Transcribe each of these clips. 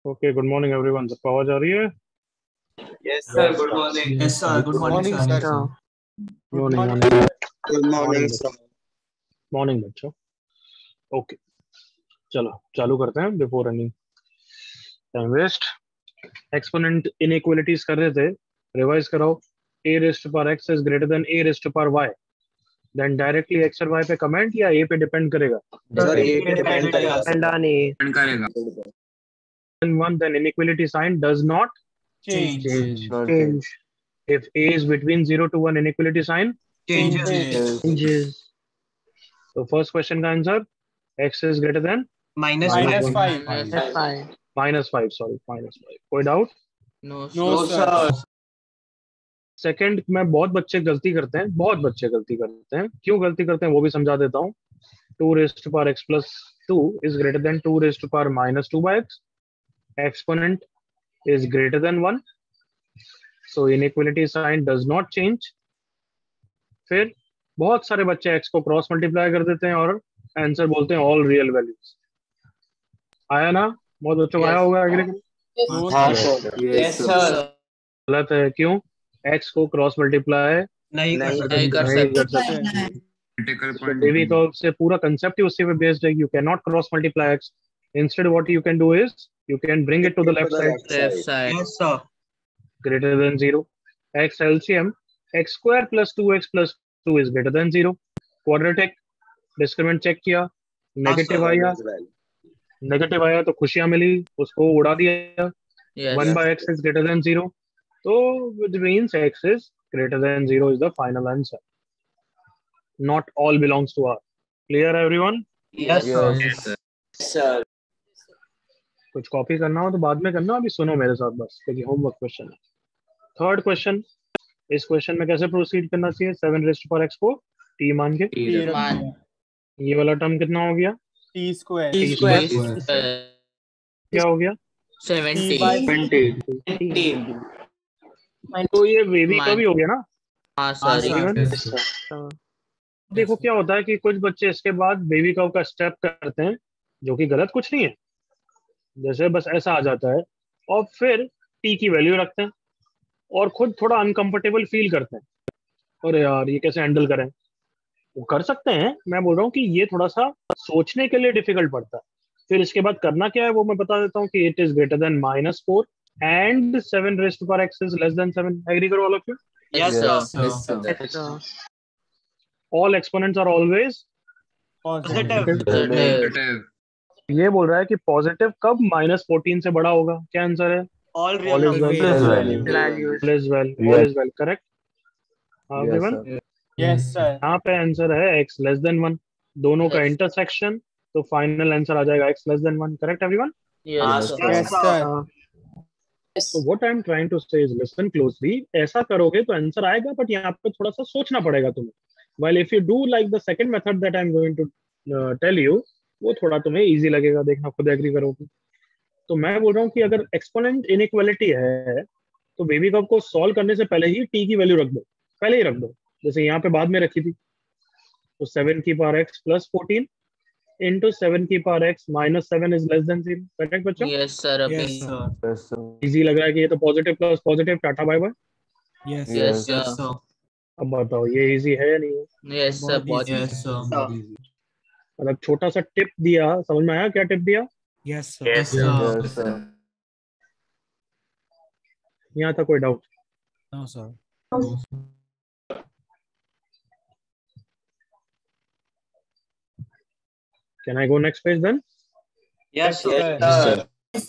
Okay, good morning everyone. सबको आवाज आ रही है? Yes, sir. Good morning. Yes, sir. Good morning, sir. Morning Good morning, sir. Morning बच्चों। Okay, चलो चालू करते हैं before running time waste. Exponent inequalities कर रहे थे, रिवाइज कराओ। a raised to power x is greater than a raised to power y, then directly x और y पे कमेंट या a पे डिपेंड करेगा? Sir, A पे depend करेगा, sir. डिपेंड करेगा। One, then inequality sign does not Change. change. If a is between 0 to 1, inequality sign Changes. changes. So first question का answer x is greater than Minus Minus 5. minus 5. कोई doubt? No, No, sir. Second में बहुत बच्चे गलती करते हैं। क्यों गलती करते हैं वो भी समझा देता हूँ। 2 raised to power x plus 2 is greater than 2 raised to power minus 2 by x. Exponent is greater than 1. So inequality sign does not change. फिर बहुत सारे बच्चे x को क्रॉस मल्टीप्लाई कर देते हैं और आंसर बोलते हैं ऑल रियल वैल्यूज। आया ना? बहुत बच्चों को आया होगा एग्री? हाँ, sir. Yes, sir. गलत है। क्यों? x को क्रॉस मल्टीप्लाई नहीं कर सकते। क्रिटिकल So पॉइंट Devi का से पूरा कंसेप्ट ही उसी पे बेस्ड है। You cannot cross multiply x. Instead, what you can do is you can bring it to the left side. Yes, sir. Greater than 0. X LCM x square plus 2x plus 2 is greater than 0. Quadratic discriminant check किया, negative आया तो खुशियां मिली, उसको उड़ा दिया। 1 by x is greater than 0. So which means x is greater than 0 is the final answer. Not all belongs to R. Clear everyone? Yes, sir. Yes, sir. कुछ copy करना हो तो बाद में करना, अभी सुनो मेरे साथ बस, क्योंकि होमवर्क क्वेश्चन है। थर्ड क्वेश्चन, इस क्वेश्चन में कैसे प्रोसीड करना चाहिए? 7 raised to power x को t मान के, ये वाला टर्म कितना हो गया? T square. क्या हो गया? 20. तो ये बेबी का भी हो गया ना? हाँ, sir. देखो क्या होता है कि कुछ बच्चे इसके बाद बेबी कर्व का स्टेप करते हैं, जो कि गलत कुछ नहीं है। जैसे बस ऐसा आ जाता है और फिर टी की वैल्यू रखते हैं और खुद थोड़ा अनकंफर्टेबल फील करते हैं, अरे यार ये कैसे हैंडल करें। वो कर सकते हैं, मैं बोल रहा हूँ कि ये थोड़ा सा सोचने के लिए डिफिकल्ट पड़ता है। फिर इसके बाद करना क्या है वो मैं बता देता हूँ कि it is greater than -4 and 7 raised to power x is less than 7. Agree करो all of you? Yes, sir. All exponents are always Positive. ये बोल रहा है कि पॉजिटिव कब -14 से बड़ा होगा? क्या आंसर है? All All real is numbers. well. Correct? Everyone? Yes, sir. यहाँ पे आंसर है x लेस देन 1, दोनों का इंटरसेक्शन, तो फाइनल आंसर आ जाएगा x less than 1। Correct everyone? Yes, sir. So what I'm trying to say is listen closely. ऐसा करोगे तो आंसर आएगा, बट यहाँ पे थोड़ा सा सोचना पड़ेगा तुम्हें। While if you do like the second method that I'm going to tell you, वो थोड़ा तुम्हें इजी लगेगा, देखना खुद एग्री करोगे। तो मैं बोल रहा हूँ कि अगर एक्सपोनेंट इनइक्वालिटी है तो बेबी कर्व को सॉल्व करने से पहले ही t की वैल्यू रख दो, पहले ही रख दो, जैसे यहाँ पे बाद में रखी थी। तो 7 की पावर x प्लस 14 इंटू 7 की power x minus 7 is less than 0। Correct बच्चों? Yes, sir. इजी लग रहा है कि ये तो positive plus positive, tata bye bye. Yes, sir. अब बताओ ये इजी है या नहीं है? Yes, sir. Yes, sir. मतलब छोटा सा टिप दिया, समझ में आया क्या टिप दिया? Yes, sir. यहाँ था कोई doubt? No, sir. Can I go next page then? Yes, sir.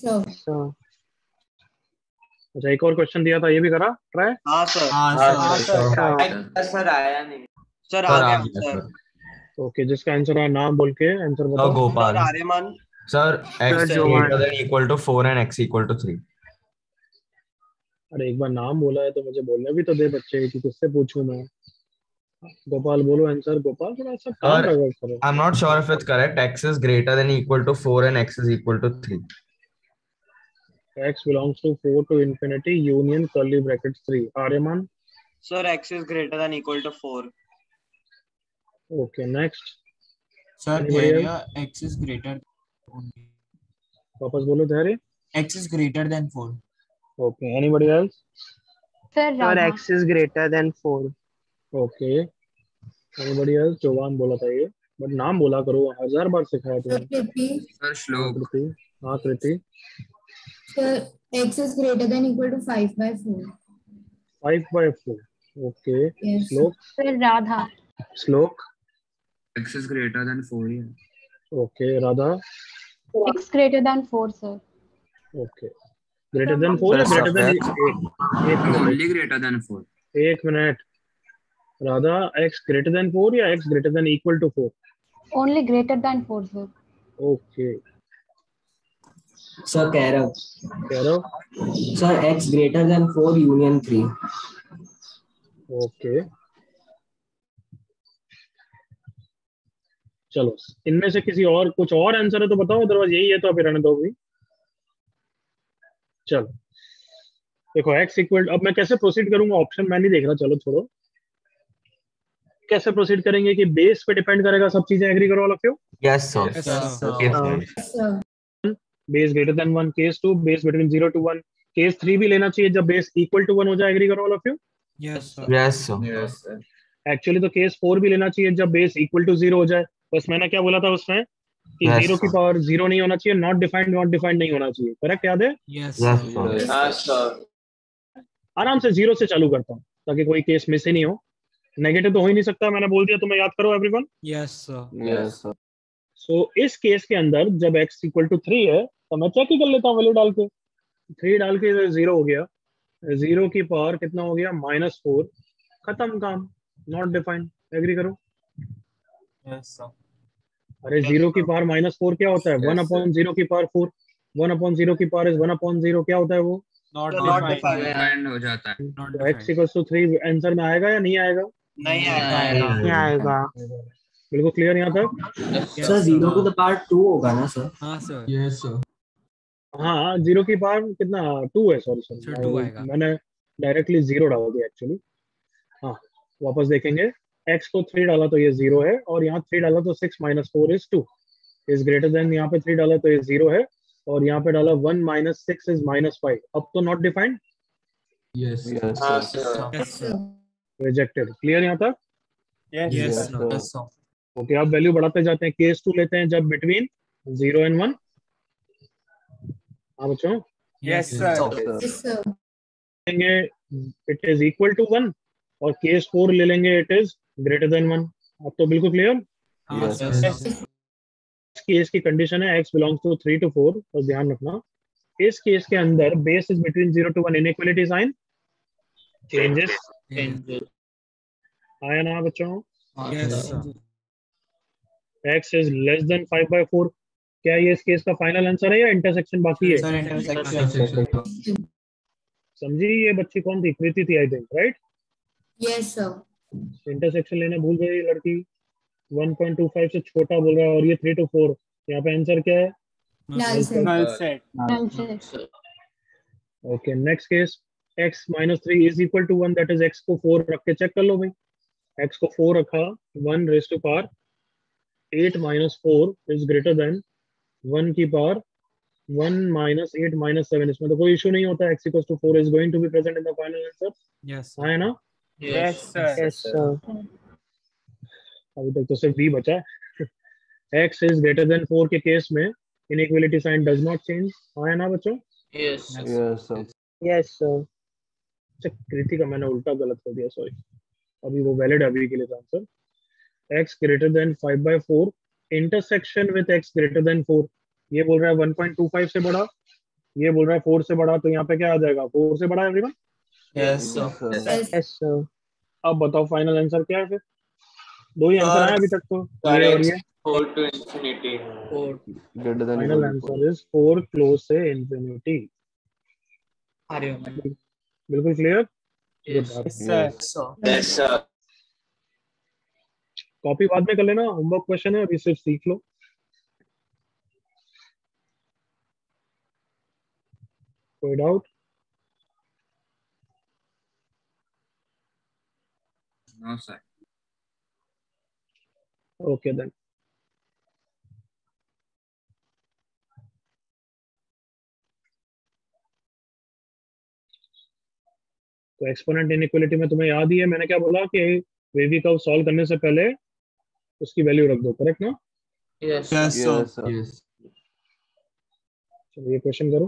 अच्छा, एक और क्वेश्चन दिया था, ये भी करा ट्राई? हाँ, sir. Sir, आया नहीं. Sir, आ गया, sir. ओके, जिसका आंसर है नाम बोल के आंसर बताओ। Gopal Aryaman. Sir x greater than equal to 4 and x equal to 3. अरे एक बार नाम बोला है तो मुझे बोलने भी तो दे बच्चे कि किससे पूछूं मैं। गोपाल बोलो आंसर। गोपाल थोड़ा सा काम करो। I'm not sure if it's correct. X is greater than equal to 4 and x is equal to 3. x belongs to 4 to infinity union curly brackets 3. Aryaman? Sir, x is greater than equal to 4. Okay, next. Sir, Anybody area x is greater. वापस बोलो धैर्य। X is greater than 4. Okay, anybody else? Sir, Sir, Radha. x is greater than 4. Okay, anybody else? जवान बोला था ये, but नाम बोला करो, 1000 बार सिखाया तुमने. कृति, सर हाँ श्लोक. कृति. हाँ कृति. sir, x is greater than equal to 5/4. 5/4. Okay. Yes. Slok. Sir, Radha. Slok. X is greater than 4. Yeah. Okay. Radha. X greater than 4, sir. Okay. Greater than 4 या greater than 8? एक No, minute. only greater than 4. एक minute. Radha, x greater than 4 या x greater than equal to 4? Only greater than 4, sir. Okay. Sir, Kairav. Kairav. Sir, x greater than 4 union 3. Okay. चलो, इनमें से किसी और कुछ और आंसर है तो बताओ, अदरवाइज यही है तो आप रहने दो भी. चलो देखो, x इक्वल, अब मैं कैसे प्रोसीड करूंगा, ऑप्शन मैं नहीं देख रहा, चलो छोड़ो. कैसे प्रोसीड करेंगे कि बेस पे डिपेंड करेगा सब चीजें, एग्री करो all of you. Yes, sir. Yes, sir. Yes, sir. Sir, base greater than 1, case 2 base between 0 to 1, case 3 भी लेना चाहिए जब बेस इक्वल टू 1 हो जाए, एग्री करो all of you. Yes, sir. Yes, sir. Yes, sir. Actually तो case 4 भी लेना चाहिए जब बेस इक्वल टू 0 हो जाए. बस मैंने क्या बोला था उसमें कि Yes, 0 की sir. पावर 0 नहीं होना चाहिए, नॉट डिफाइंड नहीं होना चाहिए. करेक्ट, याद है? Yes, Yes, sir. sir. Yes, sir. आराम से 0 से चालू करता हूँ ताकि कोई केस मिस ही नहीं हो. नेगेटिव तो हो ही नहीं सकता, मैंने बोल दिया, तुम्हें याद करो everyone. Yes, sir. Yes, sir. So इस केस के अंदर जब x इक्वल टू 3 है तो मैं चेक ही कर लेता हूँ वैल्यू डाल के. 3 डाल के 0 हो गया, 0 की पावर कितना हो गया, -4. खत्म काम, नॉट डिफाइंड. एग्री करो. Yes, sir. अरे 0 की पावर -4 क्या होता है? Yes, 1/0 की पावर 4. 1/0 की पावर इज 1/0. क्या होता है वो? Not Not defined. defined. Defined हो जाता है. Not तो x defined. Equal to 3 answer में आएगा या नहीं आएगा? नहीं आएगा. नहीं आएगा. बिल्कुल क्लियर यहाँ तक? Yes, Yes, Sir, sir. 0 to the power 2 होगा ना sir? हाँ sir. Yes, sir. हाँ, 0 की पावर कितना, 2 है. सॉरी Sir, 2 आएगा. मैंने डायरेक्टली 0 डाल दिया एक्चुअली. हाँ, वापस देखेंगे. x को 3 डाला तो ये 0 है, और यहाँ 3 डाला तो 6 - 4 इज 2 इज ग्रेटर देन. यहाँ पे 3 डाला तो ये 0 है, और यहाँ पे डाला 1 - 6 इज -5. अब तो not defined, Yes, sir. Yes, Yes, sir. sir. Yes, sir. Rejected. Clear यहाँ तक? Yes, Yes, sir. sir. Yes, sir. Okay, अब वैल्यू बढ़ाते जाते हैं. केस 2 लेते हैं जब बिटवीन 0 and 1. हाँ बच्चों, Yes, Yes, sir. sir. yes, sir. लेंगे इट इज इक्वल टू 1, और केस 4 ले लेंगे इट इज ग्रेटर देन 1. अब तो बिल्कुल क्लियर. हाँ Yes, sir. sir. Yes, sir. Case की कंडीशन है x बिलोंग्स टू 3 to 4, बस ध्यान रखना. इस केस के अंदर base is between 0 to 1, inequality sign changes. आया ना बच्चों? Yes, sir. x is less than 5/4. क्या ये इस केस का फाइनल आंसर है या इंटरसेक्शन बाकी है? Sir, intersection. समझी ये बच्ची कौन थी? कृति थी I think, right? Yes, sir. Intersection लेना भूल गई लड़की. 1.25 से छोटा बोल रहा है, और ये 3 to 4. यहाँ पे आंसर क्या है? Null set. Null set. Null set. Sir. Okay, next case. x - 3 is equal to 1, that is x को 4 रख के चेक कर लो भाई. x को 4 रखा, 1 raise to power 8 - 4 is greater than 1 की पावर 1 - 8 - 7. इसमें तो कोई इशू नहीं होता. x equal to 4 is going to be present in the final answer. Yes, sir. हाँ है ना? Yes, sir. Yes, sir. अभी तक तो सिर्फ b बचा है. x इज ग्रेटर देन 4 के केस में inequality sign does not change. हाँ है ना बच्चों? Yes. Yes, sir. Yes, sir. अच्छा, कृति का मैंने उल्टा गलत कर दिया, सॉरी. अभी वो वैलिड अभी के लिए answer. x greater than 5/4 intersection with x greater than 4. ये बोल रहा है 1.25 से बड़ा, ये बोल रहा है 4 से बड़ा, तो यहाँ पे क्या आ जाएगा? 4 से बड़ा everyone. Yes, sir. Yes. Yes, sir. अब बताओ फाइनल आंसर क्या है फिर? दो ही आंसर आया अभी तक तो, ये और ये. 4 to infinity. Greater than final equal to 4. Answer is 4 close से इंफिनिटी. बिल्कुल clear. Yes. Sir. Yes, sir. Copy बाद में कर लेना, होमवर्क क्वेश्चन है, अभी सिर्फ सीख लो. कोई doubt? No, sir. Okay then. तो एक्सपोनेंट इनइक्वालिटी में तुम्हें याद ही है मैंने क्या बोला कि वेवी कर्व सॉल्व करने से पहले उसकी वैल्यू रख दो, करेक्ट ना? Yes, sir. Yes, sir. Yes. चलो ये क्वेश्चन करो।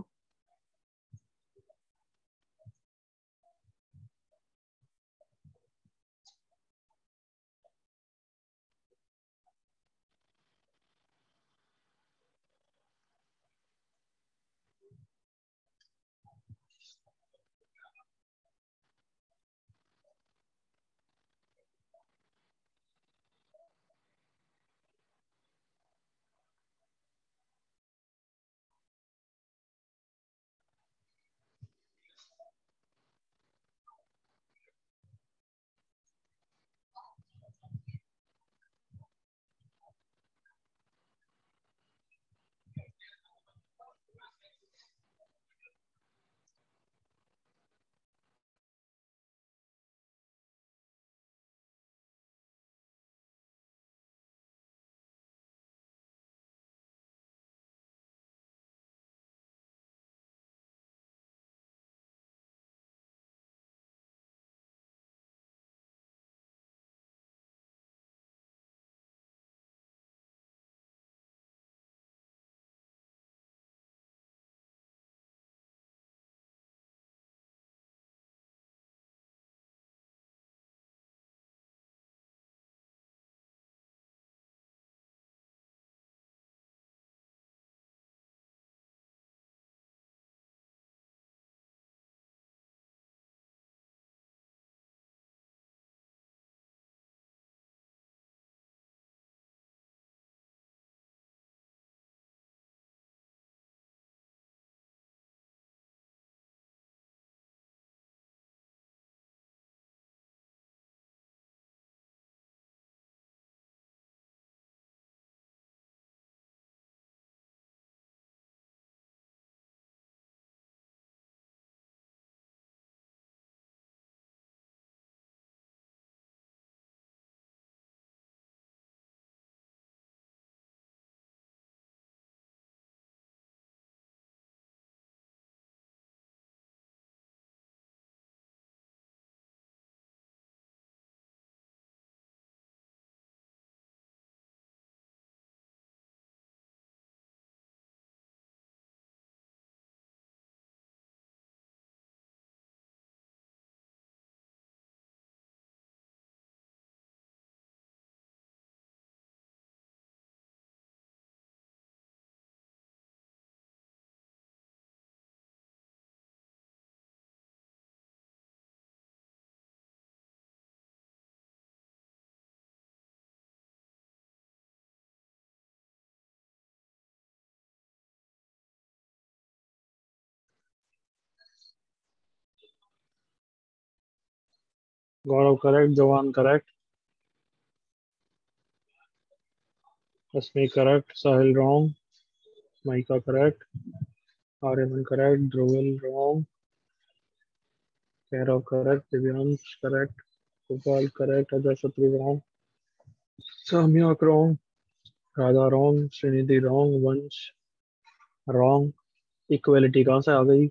Gaurav correct, Jawan correct, Asmi correct, Sahil wrong, Maika correct, Aryaman correct, Dhruval wrong, Kairav correct, Divyansh correct, Gopal correct, Ajay Shatru wrong, Samya wrong, Radha wrong, Shrinidhi wrong, Vansh wrong. Equality कहाँ से आ गई?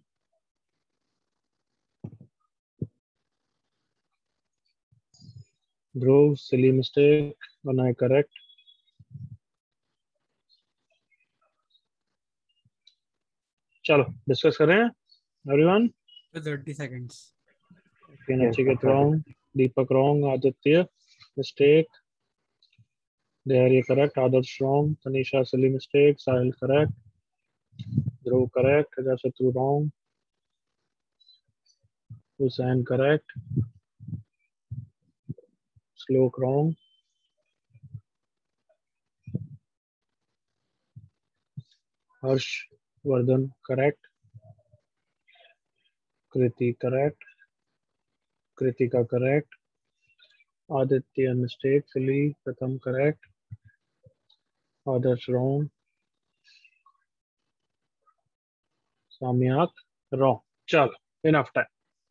ध्रुव सिली मिस्टेक, बनाए करेक्ट। चलो डिस्कस करें everyone. 30 seconds. Nachiket wrong, Deepak wrong, Aditya mistake, Dehariya correct, Adarsh wrong, Tanisha silly mistake, Sahil correct, Dhruv correct, Ajay Shatru wrong, Hussain correct, Shlok wrong, Harsh Vardhan correct, Kriti correct, Kritika correct, Aditya mistake, silly Pratham correct, Adarsh wrong, Samyak wrong. चलो enough time.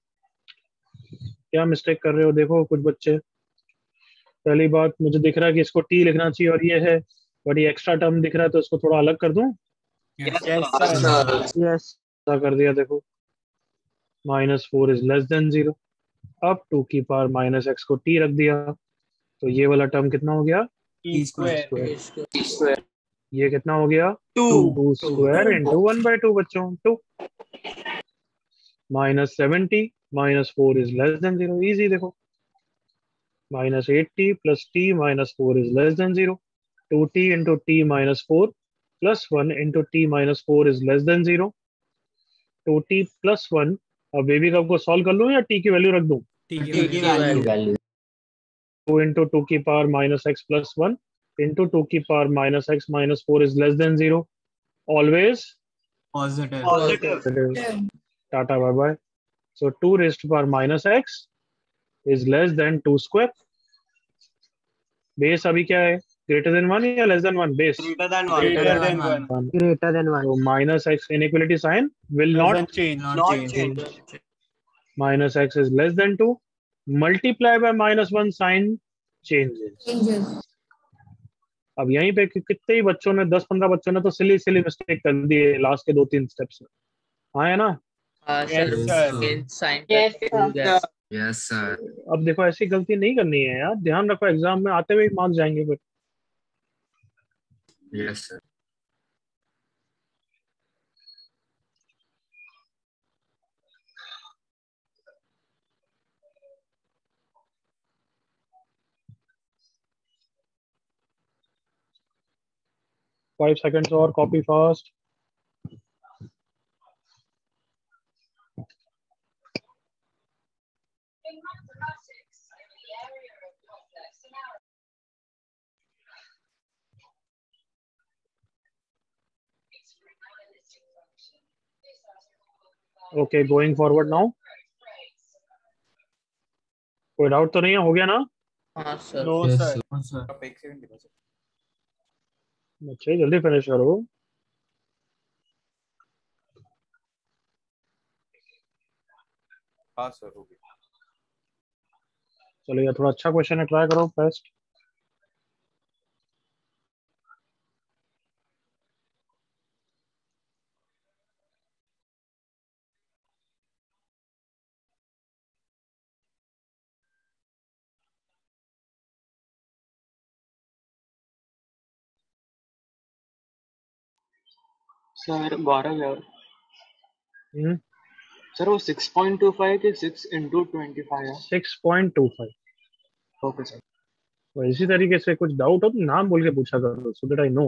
क्या mistake कर रहे हो देखो कुछ बच्चे। पहली बात, मुझे दिख रहा है कि इसको टी लिखना चाहिए और ये है, बट ये एक्स्ट्रा टर्म दिख रहा है तो इसको थोड़ा अलग कर दूं। Yes, Yes, Yes, sir. sir. Yes. ऐसा कर दिया देखो, -4 इज लेस देन 0। अब 2 की पावर माइनस एक्स को t रख दिया, तो ये वाला टर्म कितना हो गया? T square. स्क्वायर। ये कितना हो गया? 2. 2 स्क्वायर इंटू 1/2 बच्चों, 2 minus 70 minus 4 is less than 0। Easy देखो, minus 80 plus t minus 4 is less than 0। 2t into t minus 4 plus 1 into t minus 4 is less than 0। 2t plus 1, अब baby कब को solve कर लूं या t की value रख दूं? T की value. 2 इंटू 2 की power minus x plus 1 into 2 की power minus x minus 4 is less than 0। Always Positive. Tata bye bye. So 2 raised to power minus x is less than 2 square. Base अभी क्या है? Greater than 1 या less than 1? Base Greater than 1. Greater than 1. तो minus x inequality sign will not Change. Minus x is less than 2 multiply by -1 sign changes. Changes. अब यहीं पे कितने ही बच्चों ने, 10-15 बच्चों ने तो सिली सिली मिस्टेक कर दी है लास्ट के 2-3 स्टेप्स में। हाँ है ना? Yes sir. अब देखो ऐसी गलती नहीं करनी है यार, ध्यान रखो एग्जाम में आते हुए मार्क्स जाएंगे फिर। Yes sir. फाइव सेकेंड्स और, copy fast. Okay, going forward now. कोई डाउट तो नहीं है? हो गया ना? No, Yes, sir. sir. आप एक second दिखा सकते अच्छा, जल्दी फिनिश करो। हो। हाँ सर, हो गया. चलो यार, थोड़ा अच्छा क्वेश्चन है, ट्राई करो बेस्ट। सर 12 यार। हम्म, सर वो 6.25 के 6 इंटू 25 है। 6.25। Okay sir. तो इसी तरीके से कुछ डाउट हो तो नाम बोल के पूछा करो, सो दैट आई नो।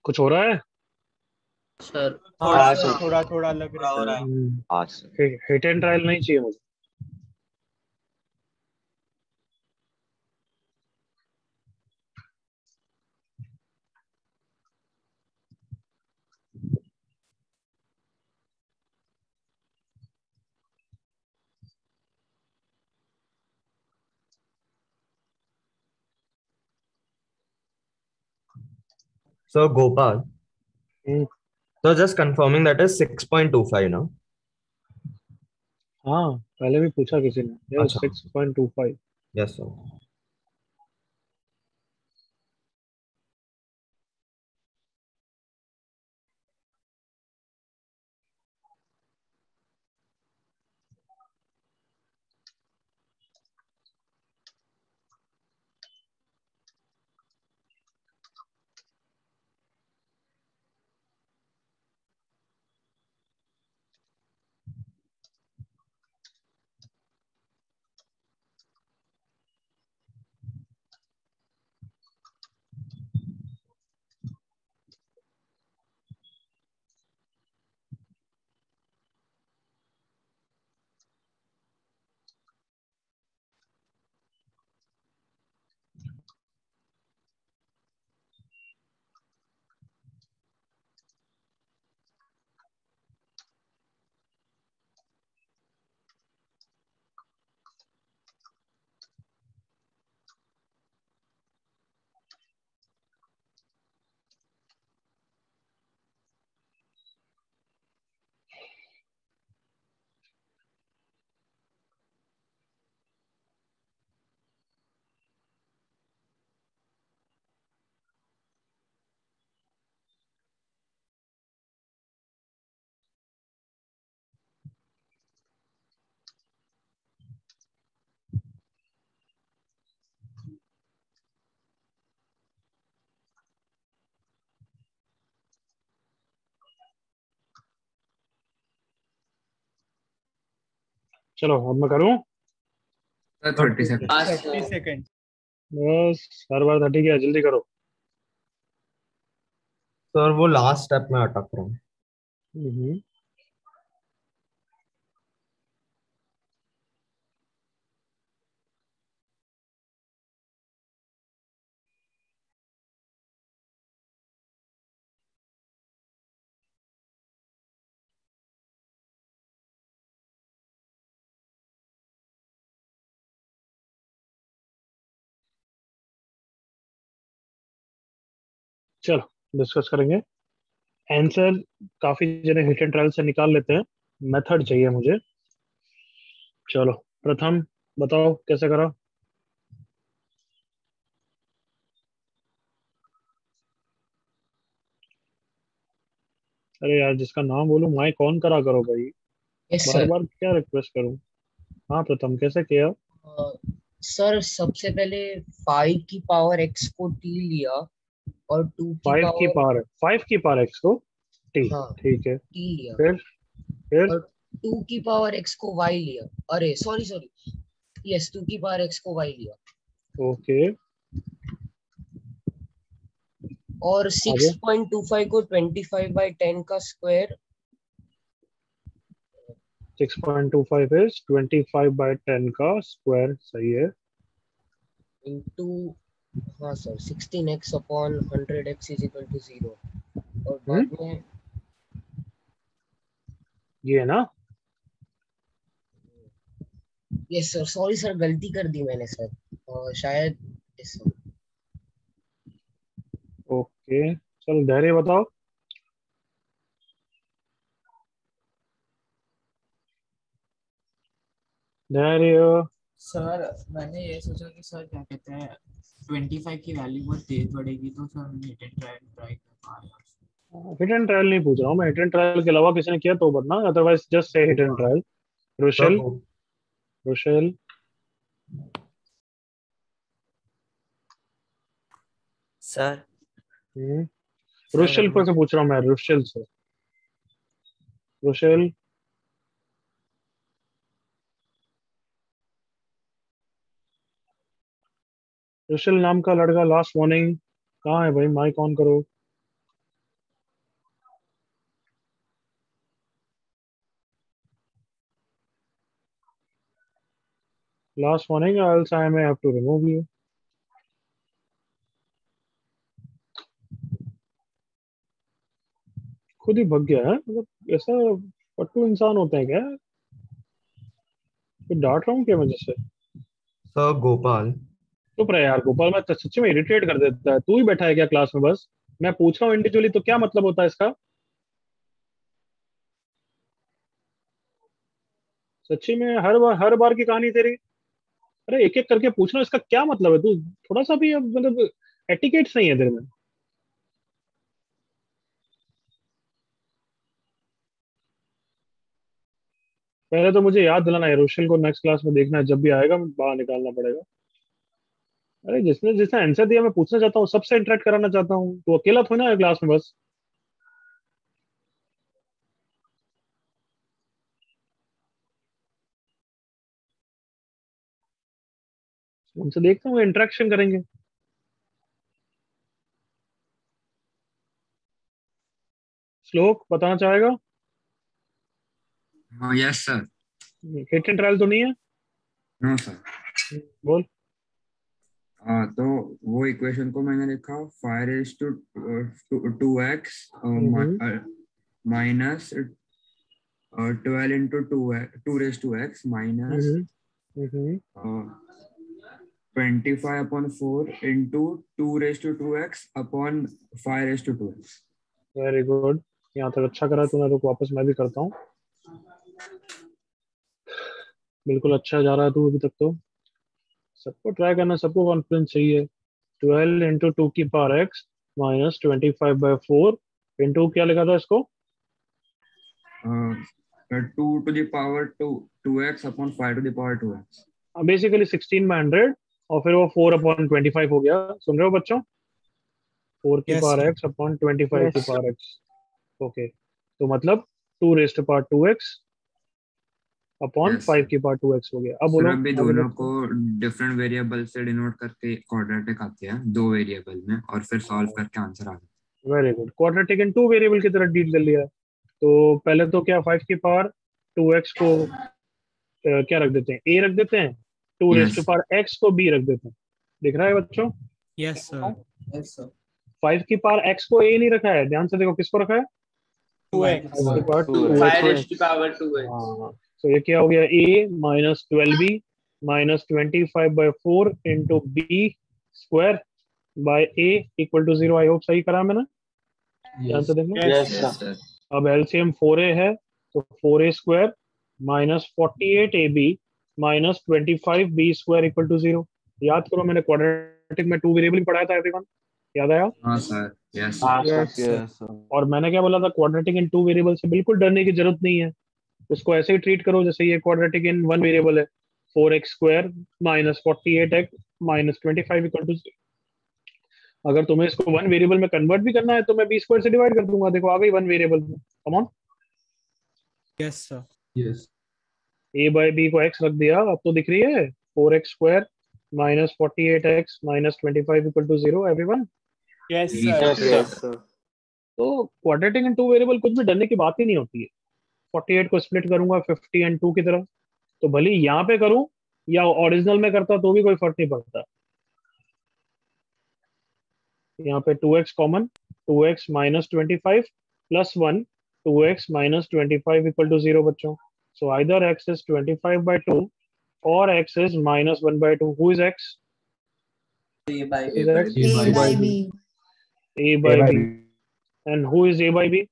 कुछ हो रहा है? सर हाँ सर सर, थोड़ा थोड़ा लग थोड़ा रहा हो है। रहा है। हाँ सर। हिट एंड ट्रायल नहीं चाहिए मुझे। So Gopal, hmm, so just confirming that is 6.25 now. हाँ पहले भी पूछा किसी ने। अच्छा 6.25। yes sir. चलो अब मैं करूँ। 30 seconds. हाँ 30 सर सेकेंड। बस हर बार 30 किया, जल्दी करो। सर वो लास्ट स्टेप में अटक रहा हूँ। हम्म, चलो डिस्कस करेंगे आंसर। काफी जने हिट एंड ट्रायल से निकाल लेते हैं। मेथड चाहिए मुझे। चलो प्रथम बताओ कैसे करा। अरे यार जिसका नाम बोलूं माइक ऑन करा करो भाई। यस बार सर। बार क्या रिक्वेस्ट करूं। हाँ प्रथम कैसे किया? सर सबसे पहले 5 की पावर x को t लिया और 2 की 5 की पावर पावर 5 की पावर एक्स को टी। हाँ ठीक है। t लिया फिर और 2 की पावर x को y लिया। अरे सॉरी सॉरी, यस 2 की पावर x को y लिया ओके और आगे। 6.25 को 25/10 का स्क्वायर 6.25 इज 25/10 का स्क्वायर। सही है। इंटू, हाँ sir 16x/100x is equal to 0 और हम्म, बाद में ये है ना। यस सर सॉरी सर गलती कर दी मैंने सर, शायद इस ओके चलो धैर्य बताओ। धैर्य। सर मैंने ये सोचा कि सर क्या कहते हैं 25 की वैल्यू बहुत तेज बढ़ेगी तो सर मैंने हिट एंड ट्राई कर पाया। हिट एंड ट्रायल नहीं पूछ रहा हूँ मैं। हिट एंड ट्रायल के अलावा किसी ने किया तो बताना, अदरवाइज जस्ट से hit and trial. Sir Rushel. Rushel. Sir Rushel sir पर से पूछ रहा हूँ मैं, रुशेल से। रुशेल। रुशेल नाम का लड़का, लास्ट वार्निंग। कहाँ है भाई? माइक ऑन करो। Last warning, else I may have to remove you. खुद ही भग गया है, मतलब ऐसा पट्टू इंसान होता है क्या? तो डांट रहा हूँ क्या वजह से? सर गोपाल, चुप रहे यार गोपाल, मैं सच्ची में इरिटेट कर देता है। तू ही बैठा है क्या क्लास में? बस मैं पूछ रहा हूँ इंडिविजुअली, तो क्या मतलब होता है इसका? सच्ची में हर बार की कहानी तेरी। अरे एक एक करके पूछना, इसका क्या मतलब है? तू थोड़ा सा भी अब मतलब एटिकेट्स नहीं है तेरे में। पहले तो मुझे याद दिलाना है, रोशल को नेक्स्ट क्लास में देखना है, जब भी आएगा बाहर निकालना पड़ेगा। अरे जिसने जिसने आंसर दिया मैं पूछना चाहता हूँ, सबसे इंटरेक्ट कराना चाहता हूँ, तो अकेला थोड़ा ना है क्लास में बस। उनसे देखता हूँ इंटरेक्शन करेंगे। श्लोक बताना चाहेगा? Yes sir. Hit and trial तो नहीं है? No sir. बोल। तो वो इक्वेशन को मैंने लिखा 5 raised to 2x minus 12 into 2 raised to x minus 25/4 into 2 raised to 2x upon 5 raised to 2x। Very good, यहाँ तक अच्छा करा तूने। रुक वापस मैं भी करता हूँ। बिल्कुल अच्छा जा रहा है तू अभी तक तो। सबको ट्राई करना, सबको कॉन्फिडेंस चाहिए। 12 इंटू 2 की पावर एक्स माइनस 25/4 इंटू क्या लिखा था इसको? 2 to the power 2x upon 5 to the power 2x। Basically 16/100 और फिर वो 4/25 हो गया। सुन रहे हो बच्चों? 4 की पावर एक्स अपॉन 25 की पावर एक्स। ओके, तो मतलब 2 रेस्ट पावर 2x अपॉन 5 की पावर 2x हो गया। अब सर बोलो अभी आगे दोनों देखते को डिफरेंट वेरिएबल से डिनोट करके क्वाड्रेटिक आते हैं 2 वेरिएबल में, और फिर सॉल्व करके आंसर आ जाता हैं। Very good, quadratic in 2 variable की तरह डील कर लिया। तो पहले तो क्या 5 की पावर 2x को क्या रख देते हैं? a रख देते हैं। 2 है। रेस्ट यस पावर x को b रख देते हैं। दिख रहा है बच्चों? Yes sir. Yes sir. 5 की पावर x को a नहीं रखा है, ध्यान से देखो किसको रखा है? 2x 5 की पावर 2x 2x। 5 हाँ, तो ये क्या हो गया? a minus 12b minus 25/4 into b square by a equal to 0। I hope सही करा मैंने। ध्यान से देखना। Yes sir. अब एलसीएम 4a है, तो 4a square minus 48ab minus 25b square equal to 0। याद करो, मैंने क्वाड्रेटिक में 2 वेरिएबल पढ़ाया था एवरीवन, याद आया? हाँ सर। यस हाँ सर। सर। और मैंने क्या बोला था? क्वाड्रेटिक इन 2 वेरिएबल से बिल्कुल डरने की जरूरत नहीं है। उसको ऐसे ही ट्रीट करो जैसे ये क्वाड्रेटिक इन 1 वेरिएबल है। 4x square minus 48x minus 25 equal to. अगर तुम्हें इसको 1 वेरिएबल में कन्वर्ट भी करना है तो मैं b स्क्वायर से डिवाइड कर दूंगा। देखो आ गई 1 वेरिएबल में। Come on. Yes sir. Yes a by b को x रख दिया, अब तो दिख रही है 4x square minus 48x minus 25 equal to 0 everyone. Yes sir. तो क्वाड्रेटिक इन 2 वेरिएबल कुछ भी डरने की बात ही नहीं होती है। 48 को स्प्लिट करूंगा 50 एंड 2 की तरह, तो भले ही यहाँ पे करूं या ओरिजिनल में करता तो भी कोई फर्क नहीं पड़ता। यहाँ पे 2x common, 2x minus 25 plus 1, 2x minus 25 equal to 0 बच्चों। सो आइदर x इज 25/2 और x is minus 1/2. Who is x? A by Is x? A by B। a by b. And who is a by b?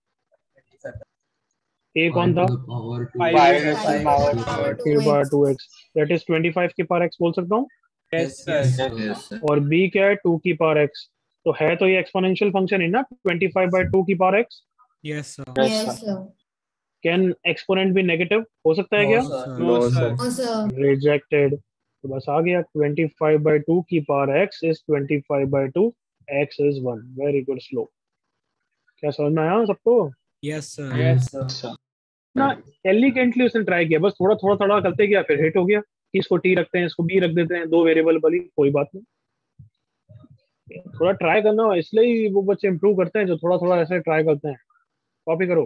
a कौन था? 5 5 5 बार 2x, that is 25 की power x बोल सकता हूँ। Yes sir. और b क्या है? 2 की पावर x। तो है तो ये एक्सपोनेंशियल फंक्शन है ना, 25/2 की power x। Yes sir. Yes sir. Can exponent भी नेगेटिव हो सकता है क्या? No sir. No sir. Rejected. तो बस आ गया 25/2 की power x is 25/2, x is 1। Very good slow. क्या समझ में आया सबको? Yes sir. ना एलिगेंटली उसने ट्राई किया, बस थोड़ा थोड़ा थोड़ा करते गया, फिर हिट हो गया कि इसको टी रखते हैं, इसको बी रख देते हैं, 2 वेरिएबल वाली कोई बात नहीं। थोड़ा ट्राई करना, इसलिए ही वो बच्चे इंप्रूव करते हैं जो थोड़ा थोड़ा ऐसे ट्राई करते हैं। कॉपी करो।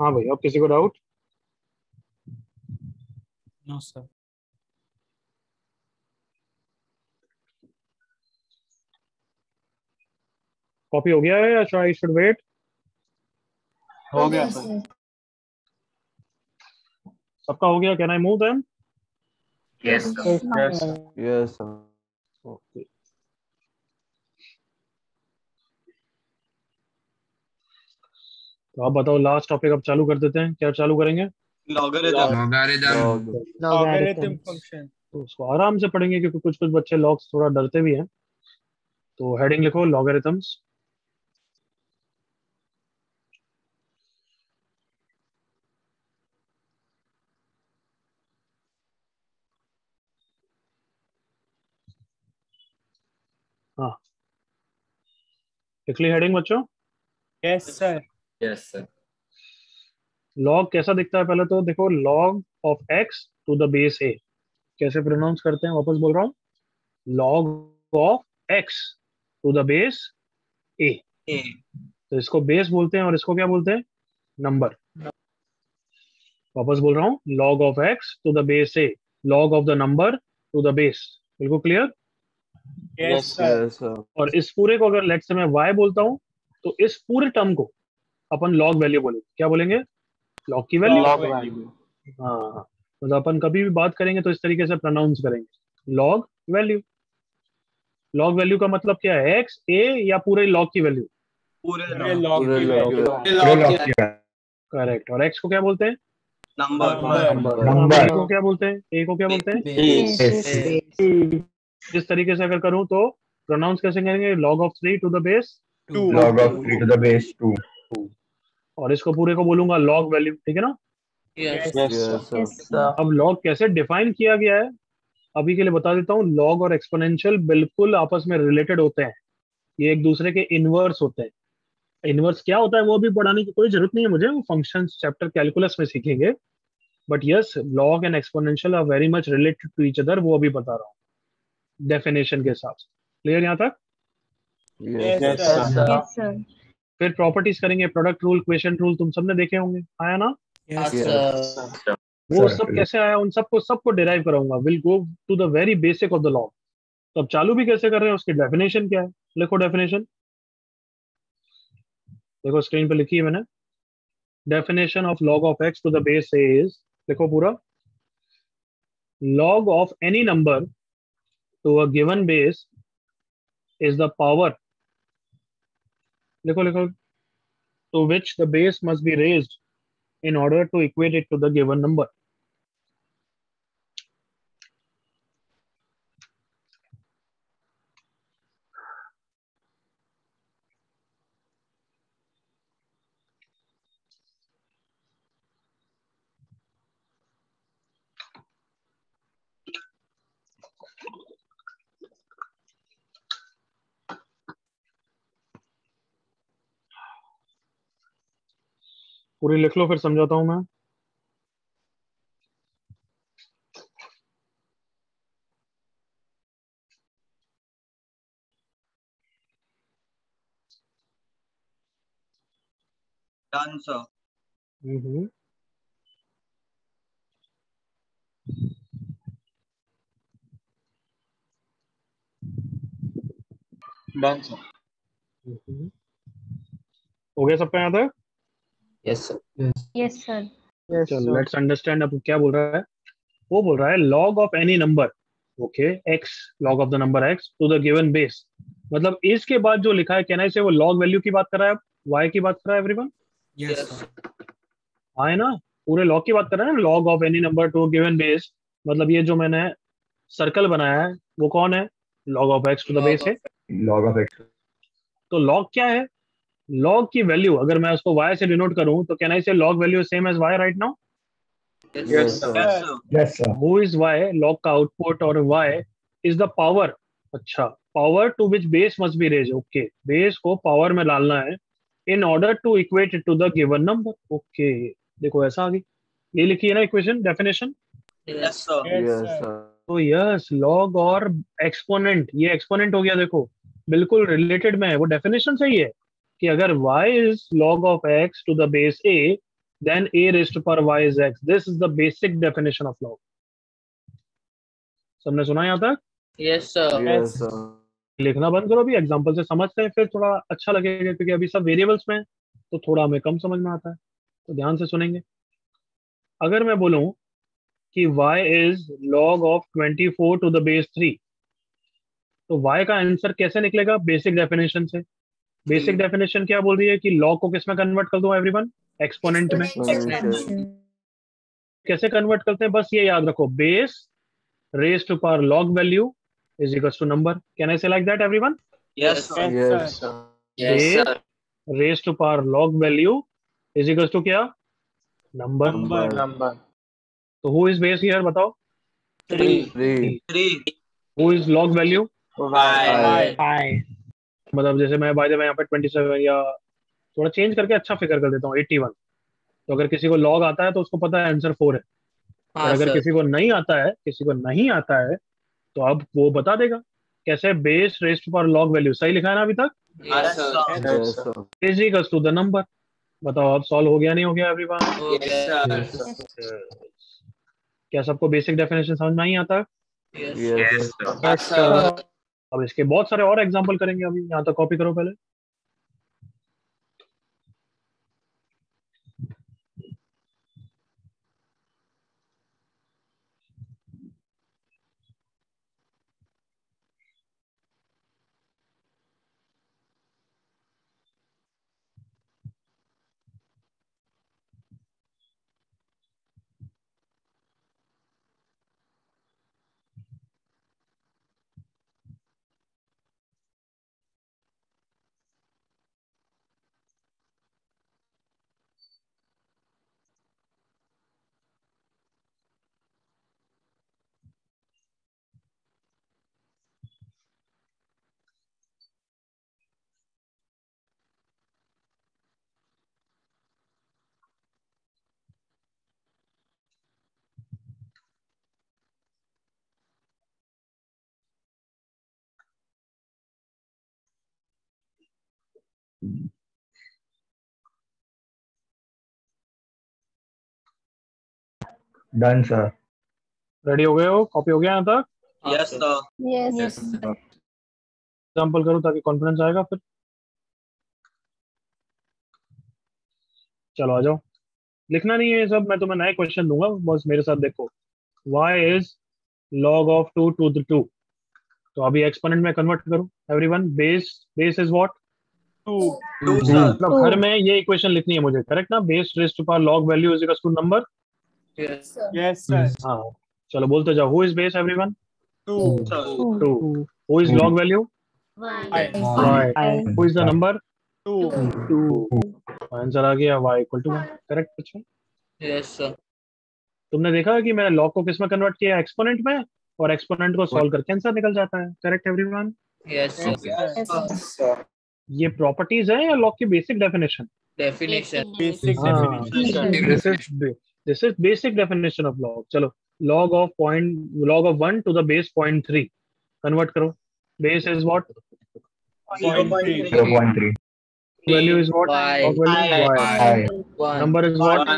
हाँ भाई, अब किसी को डाउट? No sir. कॉपी हो गया है या आई शुड वेट? हो गया Yes, सर। sir. सबका हो गया? Can I move them? Yes, sir. Yes sir. Yes, sir. Okay, तो आप बताओ, लास्ट टॉपिक अब चालू कर देते हैं। क्या चालू करेंगे? लॉगरिथम। लॉगरिथम। Logarithm function. तो उसको आराम से पढ़ेंगे क्योंकि कुछ कुछ बच्चे लॉग्स थोड़ा डरते भी हैं। तो हेडिंग लिखो लॉगरिथम्स। हाँ, लिख ली हेडिंग बच्चों? Yes sir. Yes sir. Log कैसा दिखता है? पहले तो देखो, log of x to the base a कैसे प्रोनाउंस करते हैं? वापस बोल रहा हूँ, log of x to the base a. तो इसको बेस बोलते हैं और इसको क्या बोलते हैं? नंबर। वापस बोल रहा हूँ, log of x to the base a, log of the number to the base. बिल्कुल clear? Yes sir. Yes, sir. और इस पूरे को अगर लेट से मैं y बोलता हूँ तो इस पूरे टर्म को अपन लॉग वैल्यू बोलेंगे। क्या बोलेंगे? लॉग की वैल्यू। Log value. हाँ हाँ, मतलब अपन कभी भी बात करेंगे तो इस तरीके से प्रोनाउंस करेंगे, लॉग वैल्यू। लॉग वैल्यू का मतलब क्या है? एक्स, ए या पूरे लॉग की वैल्यू? पूरे लॉग पूरे की log वैल्यू। के करेक्ट। और एक्स को क्या बोलते हैं? नंबर। नंबर को क्या बोलते हैं? ए को क्या बोलते हैं? base. जिस तरीके से अगर करूँ तो प्रोनाउंस कैसे करेंगे? log of 3 to the base. log of 3 to the base 2. और इसको पूरे को बोलूंगा लॉग वैल्यू। ठीक है ना? Yes Yes, sir. Yes, sir. sir. अब लॉग कैसे डिफाइन किया गया है अभी के लिए बता देता हूँ। लॉग और एक्सपोनेंशियल बिल्कुल आपस में रिलेटेड होते हैं, ये एक दूसरे के इनवर्स होते हैं। इनवर्स क्या होता है वो भी पढ़ाने की कोई जरूरत नहीं है मुझे, वो फंक्शंस चैप्टर कैलकुलस में सीखेंगे। But yes, log and exponential are very much related to each other, वो अभी बता रहा हूँ डेफिनेशन के हिसाब से। क्लियर यहाँ तक? Yes, yes sir. Yes, sir. फिर प्रॉपर्टीज करेंगे, प्रोडक्ट रूल, क्वेश्चन रूल, तुम सबने देखे होंगे, आया ना? Yes yes. वो सब कैसे आया, उन सबको डिराइव कराऊंगा। Will go to the very basic of the log. तो अब चालू भी कैसे कर रहे हैं, उसकी डेफिनेशन क्या है? लिखो डेफिनेशन। देखो स्क्रीन पे लिखी है मैंने। Definition of log of x to the base is, देखो पूरा, log of any number to a given base is the power, लिखो लिखो, to which the base must be raised in order to equate it to the given number. पूरी लिख लो, फिर समझाता हूं मैं। Done, sir. Hmm, done sir. हो गया सबका यहाँ तक? Yes, sir. Yes, sir. चलो लेट्स अंडरस्टैंड। अब क्या बोल रहा है? वो बोल रहा है log of any number, okay, x, log of the number x to the given base. मतलब इसके बाद जो लिखा है, कहना से वो लॉग वैल्यू की बात कर रहा है, y की बात कर रहा है एवरीवन। Yes sir. हाँ है ना? पूरे लॉग की बात कर रहा है ना, log of any number to given base. मतलब ये जो मैंने सर्कल बनाया है वो कौन है? log of x to the base है। Log of x. तो log क्या है? log की वैल्यू अगर मैं उसको y से डिनोट करूं तो can I say log value same as y right now? Yes, sir. Yes, sir. Who is y? log का आउटपुट और y is the power। अच्छा, power to which base must be raise. Okay, base को power में डालना है in order to equate it to the given number. Okay, देखो ऐसा आ गई, ये लिखी है ना equation, definition. Yes, sir. Yes, sir. तो यस, लॉग और एक्सपोनेंट, ये एक्सपोनेंट हो गया, देखो बिल्कुल रिलेटेड में है, वो डेफिनेशन सही है कि अगर y is log of x to the base a then a raised to power y is x. This is the basic definition of log. सबने सुना यहाँ तक? Yes, sir. Yes, sir. लिखना बंद करो, अभी एग्जांपल से समझते हैं, फिर थोड़ा अच्छा लगेगा, क्योंकि अभी सब वेरिएबल्स में है, तो थोड़ा हमें कम समझ में आता है, तो ध्यान से सुनेंगे। अगर मैं बोलूं कि y is log of 24 to the base 3, तो y का आंसर कैसे निकलेगा? बेसिक डेफिनेशन से। बेसिक डेफिनेशन क्या बोल रही है कि log को किस में कन्वर्ट कर दूं एवरीवन? एक्सपोनेंट में। कैसे कन्वर्ट करते हैं? बस ये याद रखो, base raised to power log value is equals to number. Can I say like that, everyone? Yes, sir. Yes, sir. Yes, Base sir. raised to power log value is equals to क्या? Number. Number. तो who is base here? बताओ। 3. Who is log value? Y. मतलब जैसे मैं by the way यहाँ पे 27 या थोड़ा चेंज करके अच्छा फिगर कर देता हूँ 81। तो अगर किसी को लॉग आता है तो उसको पता है आंसर 4 है। और हाँ, अगर sir. किसी को नहीं आता है तो अब वो बता देगा कैसे। बेस रेस्ट पर लॉग वैल्यू सही लिखा है ना अभी तक? Yes, sir. Yes, sir. Is equals to the number. बताओ अब सॉल्व हो गया नहीं हो गया एवरीवन? Yes, sir. क्या सबको बेसिक डेफिनेशन समझ में नहीं आता? Yes, sir. Yes, sir. अब इसके बहुत सारे और एग्जांपल करेंगे, अभी यहाँ तक कॉपी करो पहले। Done sir. रेडी हो गए हो? कॉपी हो गया यहाँ तक? Yes, sir. Yes. एग्जांपल करो ताकि कॉन्फिडेंस आएगा फिर। चलो आ जाओ, लिखना नहीं है सब, मैं तुम्हें नए क्वेश्चन दूंगा, बस मेरे साथ देखो। y is log of 2 to the 2, तो अभी एक्सपोनेंट में कन्वर्ट करो everyone. Base is what? 2, sir. मतलब घर में ये इक्वेशन लिखनी है मुझे, करेक्ट ना? Base raise to power log value is equal to number. Yes, Yes, sir. हाँ चलो बोलते जाओ। Who is base everyone? 2. 2। Who is log value? Y. Who is the number? 2. Answer आ गया y इक्वल टू 1। करेक्ट बच्चों? Yes, sir. तुमने देखा कि मैंने लॉग को किस में कन्वर्ट किया? एक्सपोनेंट में, और एक्सपोनेंट को सॉल्व करके आंसर निकल जाता है। Correct everyone? Yes, sir. Yes, sir. ये प्रॉपर्टीज है या लॉग की बेसिक डेफिनेशन? Definition. Basic हाँ, definition. this is basic definition of log. चलो, log of 1 to the base 0.3 convert करो। base is what? 0.3. 0.3 value is what? Y. log value y. One. number is what?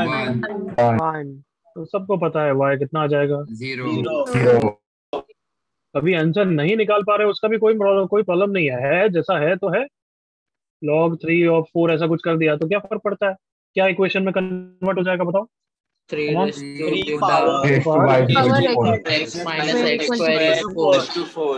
1. तो सबको पता है y कितना आ जाएगा? 0 अभी आंसर नहीं निकाल पा रहे हो, उसका भी कोई प्रॉब्लम नहीं है जैसा है तो है। log 3 और 4 ऐसा कुछ कर दिया तो क्या फर्क पड़ता है? क्या इक्वेशन में कन्वर्ट हो जाएगा बताओ? 3 Come on. raised to the power x minus x square is 4.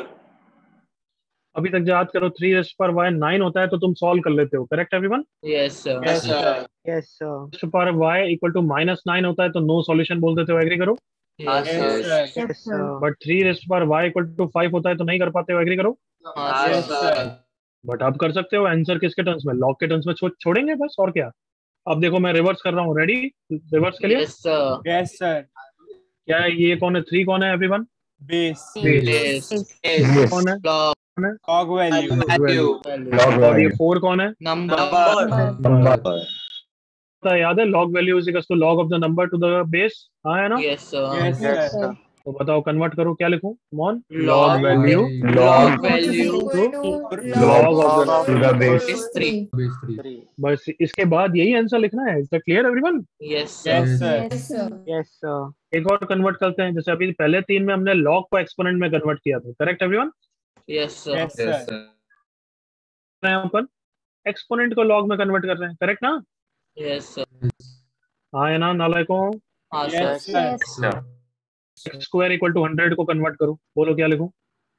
अभी तक याद करो, 3 raised to power y 9 होता है तो तुम सॉल्व कर लेते हो। Correct everyone? Yes, sir. Yes, sir. raised to power y equal to -9 होता है तो नो सॉल्यूशन बोल देते हो। एग्री करो? Yes, sir. Yes, sir. But 3 raised to power y equal to 5 होता है तो नहीं कर पाते हो। एग्री करो? Yes, sir. बट आप कर सकते हो। आंसर किसके टर्म्स में? लॉग के टर्म्स में छोड़ेंगे बस, और क्या। अब देखो मैं रिवर्स कर रहा हूँ। रेडी रिवर्स के लिए? Yes, sir. Yes, sir. क्या है ये? कौन है? 3 कौन है एवरीवन? Base. Base. कौन है? Log value. और ये 4 कौन है? Number. याद है? Log value is equal to log of the number to the base. हाँ है ना? Yes, sir. Yes, sir. तो बताओ कन्वर्ट करो, क्या लिखूं? Common Log log value log X is value equal to log log of of the the base. base 3. base 3 3. बस इसके बाद यही आंसर लिखना है। Is that clear everyone? yes sir Yes, Yes, sir. Yes, sir. एक और convert करते हैं, जैसे अभी पहले 3 में हमने लॉग को एक्सपोनेंट में कन्वर्ट किया था, correct everyone? yes sir Yes, yes sir. sir यहाँ पर एक्सपोनेंट को लॉग में कन्वर्ट कर रहे हैं, करेक्ट ना? yes sir हाँ या ना नालायकों? हाँ sir Yes, sir. Yes. sir square equal to 100 को कन्वर्ट करो, बोलो क्या लिखूं?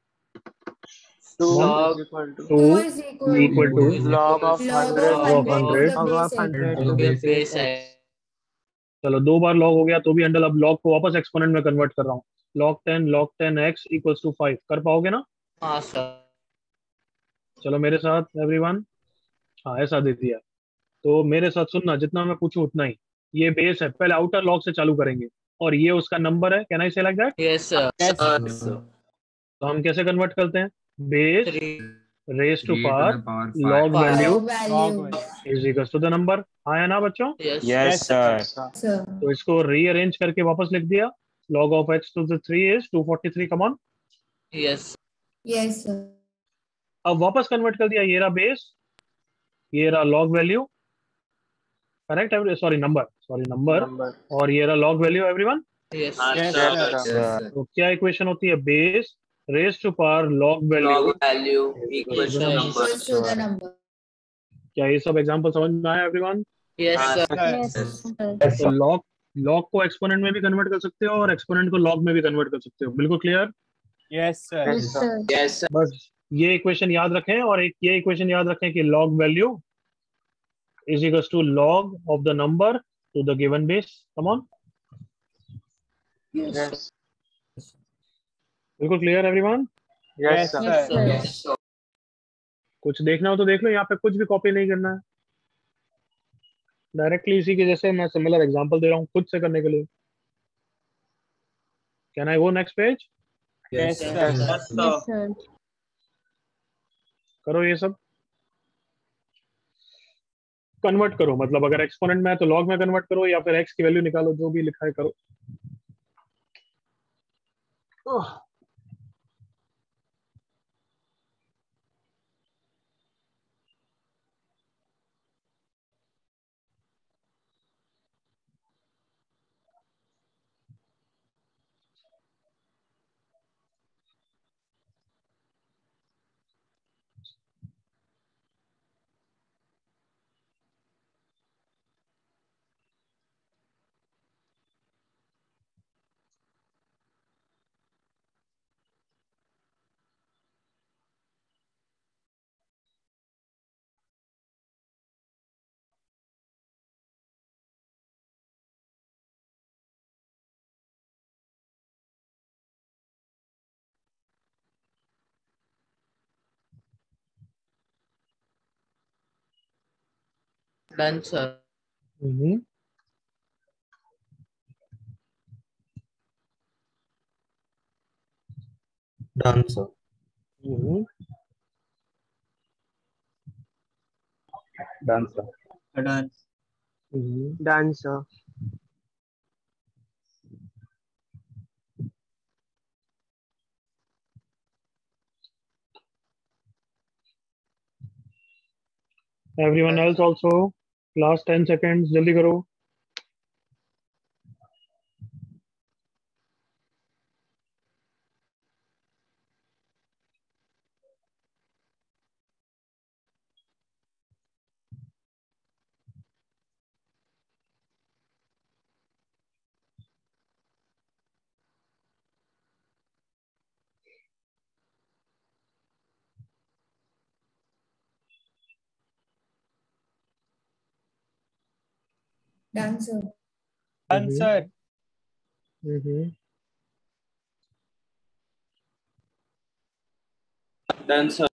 2 Log is equal to 2 2 is equal to log of log 100 of 100 of to the 100 base 8. to the base base 8. x चलो 2 बार लॉग हो गया तो भी अंडर, अब लॉग को वापस एक्सपोनेंट में कन्वर्ट कर रहा हूँ। log 10 x इक्वल्स टू 5 कर पाओगे ना? हाँ sir चलो मेरे साथ एवरीवन। हाँ ऐसा दे दिया, तो मेरे साथ सुनना, जितना मैं पूछूं उतना ही। ये बेस है, पहले आउटर लॉग से चालू करेंगे और ये उसका नंबर है, can I say like that? yes sir Yes, तो हम कैसे कन्वर्ट करते हैं? Base 3 raise to 3 to power the power 5 log Five. Value Log value. Is equals to the number. हाँ या ना बच्चों? yes yes, sir. Sir. तो इसको रीअरेंज करके वापस लिख दिया। log of x to the 3 is 243, come on. yes Yes, sir. अब वापस कन्वर्ट कर दिया, ये रहा बेस, ये रहा log value, correct? Sorry number Number. और ये रहा log value everyone. yes Yes, sir sir. yes sir तो क्या इक्वेशन होती है? Base raise to power log value log value equals to Number. number Equals to the number. क्या ये सब एग्जांपल समझ में आया everyone? yes sir Yes. Sir. Yes. तो लॉग को एक्सपोनेंट में भी कन्वर्ट कर सकते हो और एक्सपोनेंट को लॉग में भी कन्वर्ट कर सकते हो, बिल्कुल clear? Yes, sir. Yes, sir. yes sir बस ये इक्वेशन याद रखें, और एक ये इक्वेशन याद रखें कि log value is equals to log of the number to the given base. Come on, Yes. बिल्कुल clear everyone? Yes, sir. Yes, sir. yes sir कुछ देखना हो तो देख लो, यहाँ पे कुछ भी कॉपी नहीं करना है, डायरेक्टली इसी के जैसे मैं सिमिलर एग्जांपल दे रहा हूँ खुद से करने के लिए। Can I go next page? Yes, yes sir. sir Yes, Yes, sir. करो ये सब, कन्वर्ट करो, मतलब अगर एक्सपोनेंट में है तो लॉग में कन्वर्ट करो, या फिर एक्स की वैल्यू निकालो, जो भी लिखा है करो। done sir हम्म, Done, sir. हम्म, Done, sir. Done. हम्म। Done, sir. Everyone else also, last 10 seconds, जल्दी करो। Done, sir. Done, sir. हम्म, done sir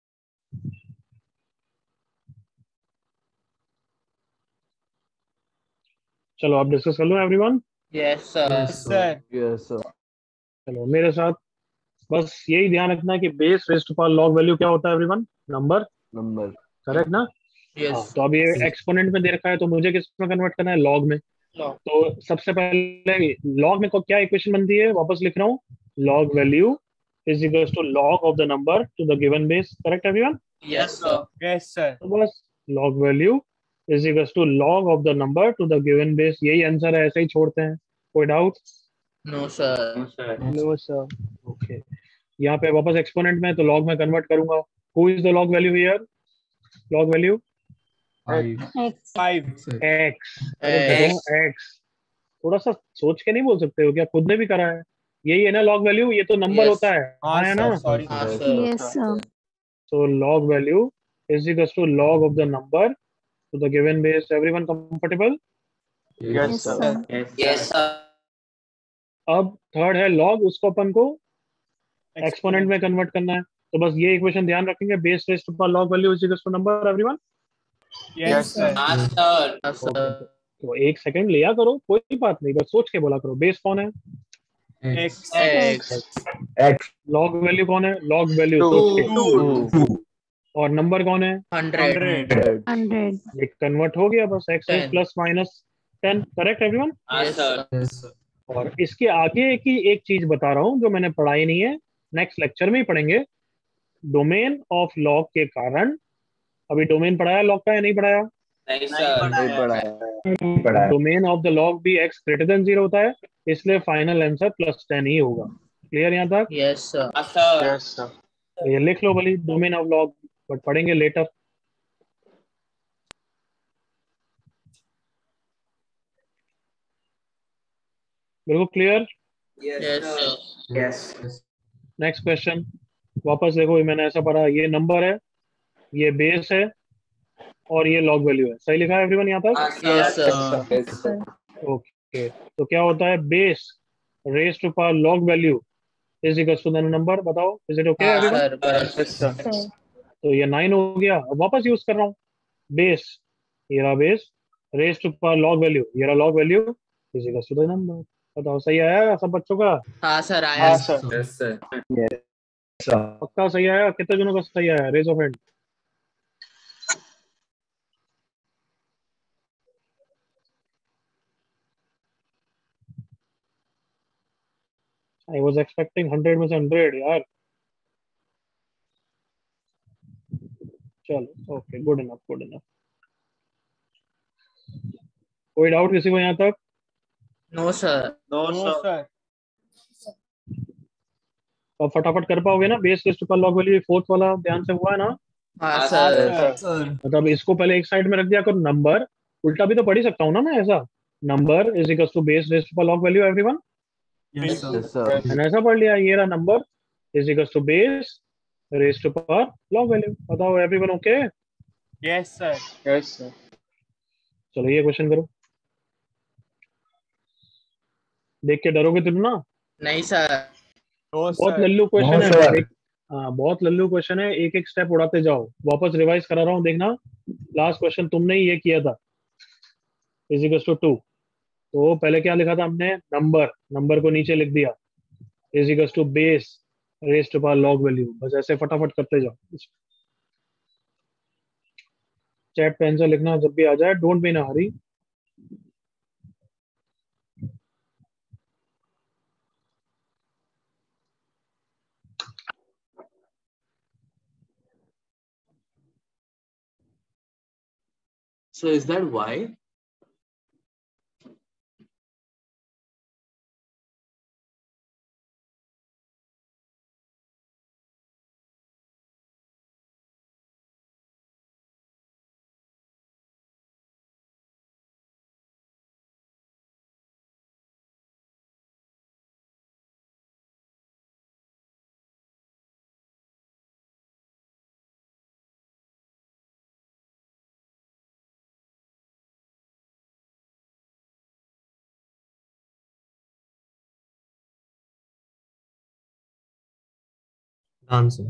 चलो आप डिस्कस कर लो everyone. yes sir Yes, sir. Yes, sir. चलो मेरे साथ, बस यही ध्यान रखना है कि base raise to power log value क्या होता है एवरीवन? Number, Number. करेक्ट ना? हाँ, yes तो अब ये एक्सपोनेंट में दे रखा है तो मुझे किस में कन्वर्ट करना है? लॉग में। तो सबसे पहले लॉग में को क्या इक्वेशन बनती है, वापस लिख रहा हूँ, log value is equals to log of the number to the given base, correct everyone? Yes, sir. Yes, sir. तो बस log value is equals to log of the number to the given base, यही answer है, ऐसे ही छोड़ते हैं, कोई doubt? No, sir. No sir. Okay, यहाँ पे वापस एक्सपोनेंट में तो लॉग में कन्वर्ट करूंगा। Who is the log value here? Log value 5. X, अरे देखो एक्स, थोड़ा सा सोच के नहीं बोल सकते हो क्या? खुद ने भी करा है, यही है ना लॉग वैल्यू, ये तो नंबर Yes. होता है, हाँ हाँ है ना? सर, सॉरी हाँ, sir. sir. Yes, sir. So log value is equals to log of the number to the given base. Everyone comfortable? Yes, Yes, sir. sir. Yes, sir. अब थर्ड है log, उसको अपन को एक्सपोनेंट में convert करना है, तो बस ये इक्वेशन ध्यान रखेंगे, बेस रेस्ट पर log value is equals to number, everyone? Yes, sir. हाँ, sir. हाँ, Okay. sir. तो एक सेकंड लिया करो, कोई बात नहीं, बस सोच के बोला करो। बेस कौन है? X. X. log वैल्यू कौन है? log वैल्यू तो 2. और नंबर कौन है? 100. 100. ये कन्वर्ट हो गया, बस x is 10. Plus minus 10, correct everyone? Yes, sir. और इसके आगे की एक चीज बता रहा हूँ जो मैंने पढ़ाई नहीं है, नेक्स्ट लेक्चर में ही पढ़ेंगे। डोमेन ऑफ लॉग के कारण, अभी डोमेन पढ़ाया लॉग का या नहीं पढ़ाया? नहीं, sir. Domain of the log भी x ग्रेटर देन 0 होता है, इसलिए फाइनल आंसर प्लस 10 ही होगा। क्लियर यहाँ तक? Yes, sir. हाँ, sir. Yes, sir. ये लिख लो भली, डोमेन ऑफ लॉग, बट पढ़ेंगे लेटर। बिल्कुल clear? Yes, sir. Yes. Next question, वापस देखो, ये मैंने ऐसा पढ़ा, ये नंबर है, ये बेस है, और ये लॉग वैल्यू है, सही लिखा है एवरीवन यहाँ तक? Yes, sir. ओके, तो क्या होता है, base raise to power log value is equal to the number, बताओ, इज इट ओके हाँ, एवरीवन? sir. बराबर. Yes, sir. Sir. तो ये 9 हो गया, अब वापस यूज कर रहा हूँ, बेस, ये रहा base, raise to power log value, ये रहा log value is equal to the number. बताओ सही आया सब बच्चों का? हाँ, sir. आया. हाँ, sir. Yes, sir. पक्का सही आया? कितने जनों का सही आया? Raise of hand. I was expecting 100 में से 100 यार। चलो okay, good enough, good enough. कोई डाउट किसी को यहाँ तक? No, sir. No, sir. अब फटाफट कर पाओगे ना? Base raise to power log value, fourth वाला ध्यान से हुआ है ना? हाँ, sir. मतलब इसको पहले एक साइड में रख दिया करो, नंबर उल्टा भी तो पढ़ ही सकता हूँ ना मैं, ऐसा number is equal to base raise to power log value, everyone? Yes, sir. मैंने ऐसा पढ़ लिया, ये रहा number is equal to base raise to power log value. बताओ everyone okay? Yes, sir. Yes, sir. चलो ये क्वेश्चन करो, देख के डरोगे तुम ना? नहीं, sir. No, बहुत sir. लल्लू क्वेश्चन है, हाँ बहुत लल्लू क्वेश्चन है, एक एक स्टेप उड़ाते जाओ। वापस रिवाइज करा रहा हूँ, देखना, लास्ट क्वेश्चन तुमने ही ये किया था, इज इक्वल टू 2, तो पहले क्या लिखा था हमने? नंबर, नंबर को नीचे लिख दिया, is equal to base raise to power log value. बस ऐसे फटाफट करते जाओ, चैट पे आंसर लिखना जब भी आ जाए, don't be in a hurry. So is that why? Answer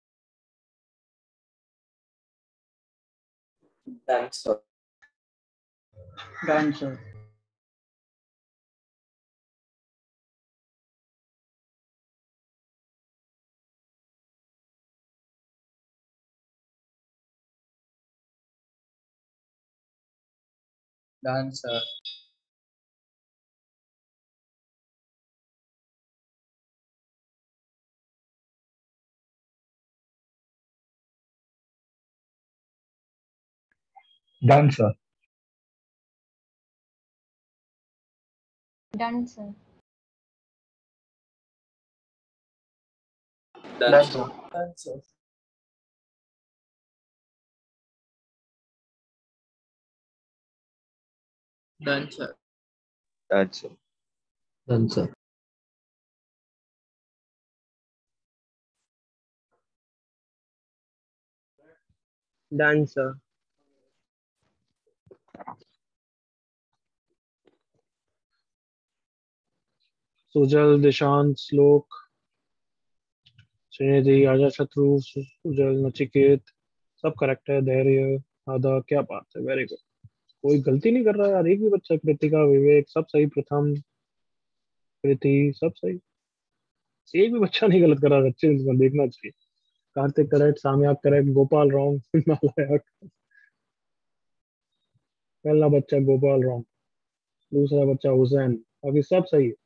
Thanks, sir. Done, sir. Done, sir. Done, sir. Done, sir. Done, sir. Done, sir. Done, sir. Done, sir. Done, sir. Done, sir. Sujal, Dishant, Shlok, Shrinidhi, आजा, शत्रु, सुजल, नचिकेत, सब correct है। धैर्य, आदा, क्या बात है, very good. कोई गलती नहीं कर रहा है यार, एक भी बच्चा। कृतिका, विवेक, सब सही। प्रथम, कृति, सब सही। एक भी बच्चा नहीं गलत कर रहा। अच्छे से देखना चाहिए। Kartik correct, Samya correct, Gopal wrong, नालायक। पहला बच्चा गोपाल रॉन्ग, दूसरा बच्चा हुसैन, बाकी सब सही है।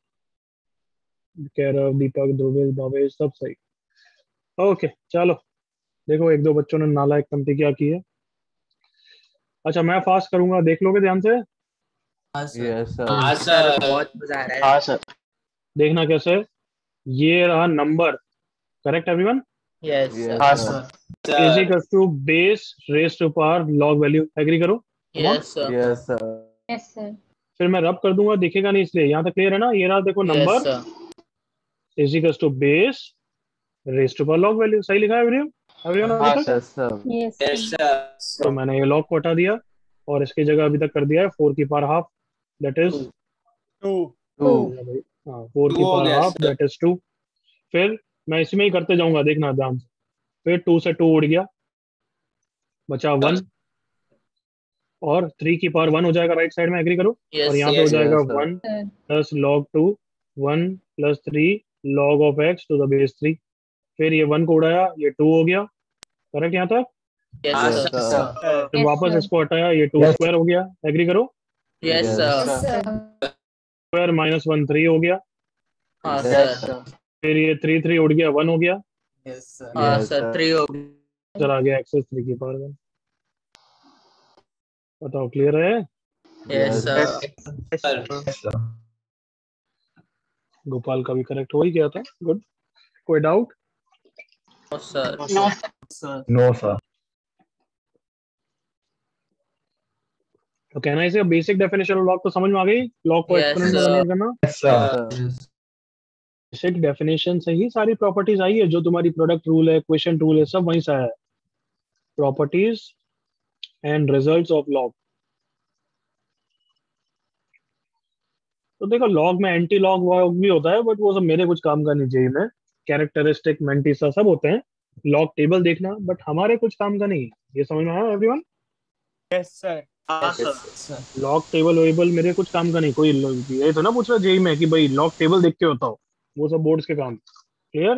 कैरव, दीपक, ध्रुविल, भावेश, सब सही। ओके चलो, देखो एक दो बच्चों ने नालायक पंक्ति क्या की है। अच्छा मैं फास्ट करूंगा, देख लोगे ध्यान से। हाँ सर। Yes sir. हाँ सर। बहुत मजा आ रहा है। हाँ सर। देखना कैसे। ये रहा number, correct everyone. Yes yes हाँ sir. Sir. Is equal to base raise to power log value. Agree करो। Come on? Yes sir. Yes sir. Yes, sir. फिर मैं रब कर दूंगा, दिखेगा नहीं इसलिए। यहाँ तक क्लियर है ना। ये रहा देखो yes number sir. Is equal to base raise to power log value. सही लिखा है एवरीवन? एवरीवन अभी हाँ तक? Sir. Yes sir. Yes, Yes, sir. sir. तो मैंने ये लॉग को हटा दिया और इसकी जगह अभी तक कर दिया है 4 की power half, that is 2 Two. 4 Two की हो पावर गया हाफ, sir. That is 2। फिर मैं इसमें ही करते जाऊंगा, देखना ध्यान से। फिर 2 से 2 उड़ गया, बचा 1, और 3 की पावर 1 हो जाएगा राइट साइड में। एग्री करो। यस और यहाँ पे सर। हो जाएगा Yes, sir. 1 Sir. Plus log 2, 1 plus 3 log of x to the base 3। फिर ये 1 को उड़ाया, ये 2 हो गया। करेक्ट यहाँ तक? यस हाँ Yes, सर। sir. फिर Yes, वापस sir. इसको हटाया, ये 2 स्क्वायर हो गया। एग्री करो। Yes Yes, sir. Yes, sir. Square minus 1 3 हो गया। हाँ Yes, यस सर। सर। फिर ये 3 3 उड़ गया, 1 हो गया। Yes sir. हाँ Yes, सर। sir. 3 हो गया। इधर आ गया एक्सेस 3 की पावर 1। बताओ क्लियर है? Yes Yes, sir. Sir. Gopal का भी करेक्ट हो ही गया था। गुड। कोई doubt? No sir. No sir. No, sir. तो कहना इसे बेसिक डेफिनेशन ऑफ लॉग तो समझ में आ गई। लॉग को Yes, एक्सपोनेंट में sir. कन्वर्ट करना। Yes, sir. sir. Basic definition से ही सारी प्रॉपर्टीज आई है। जो तुम्हारी प्रोडक्ट रूल है, क्वेश्चन रूल है, सब वहीं से आया है। Properties and results of log. तो देखो लॉग में एंटी लॉग वॉग भी होता है, बट वो सब मेरे कुछ काम का नहीं। जेई में कैरेक्टरिस्टिक, मेंटिसा सब होते हैं। लॉग टेबल देखना बट हमारे कुछ काम का नहीं है। ये समझ में आया एवरीवन? Yes, sir. हाँ yes sir. Sir. Log table वेबल मेरे कुछ काम का नहीं। कोई ये तो ना पूछ रहा जेई में कि भाई लॉग टेबल देख के बताओ, वो सब बोर्ड्स के काम। क्लियर?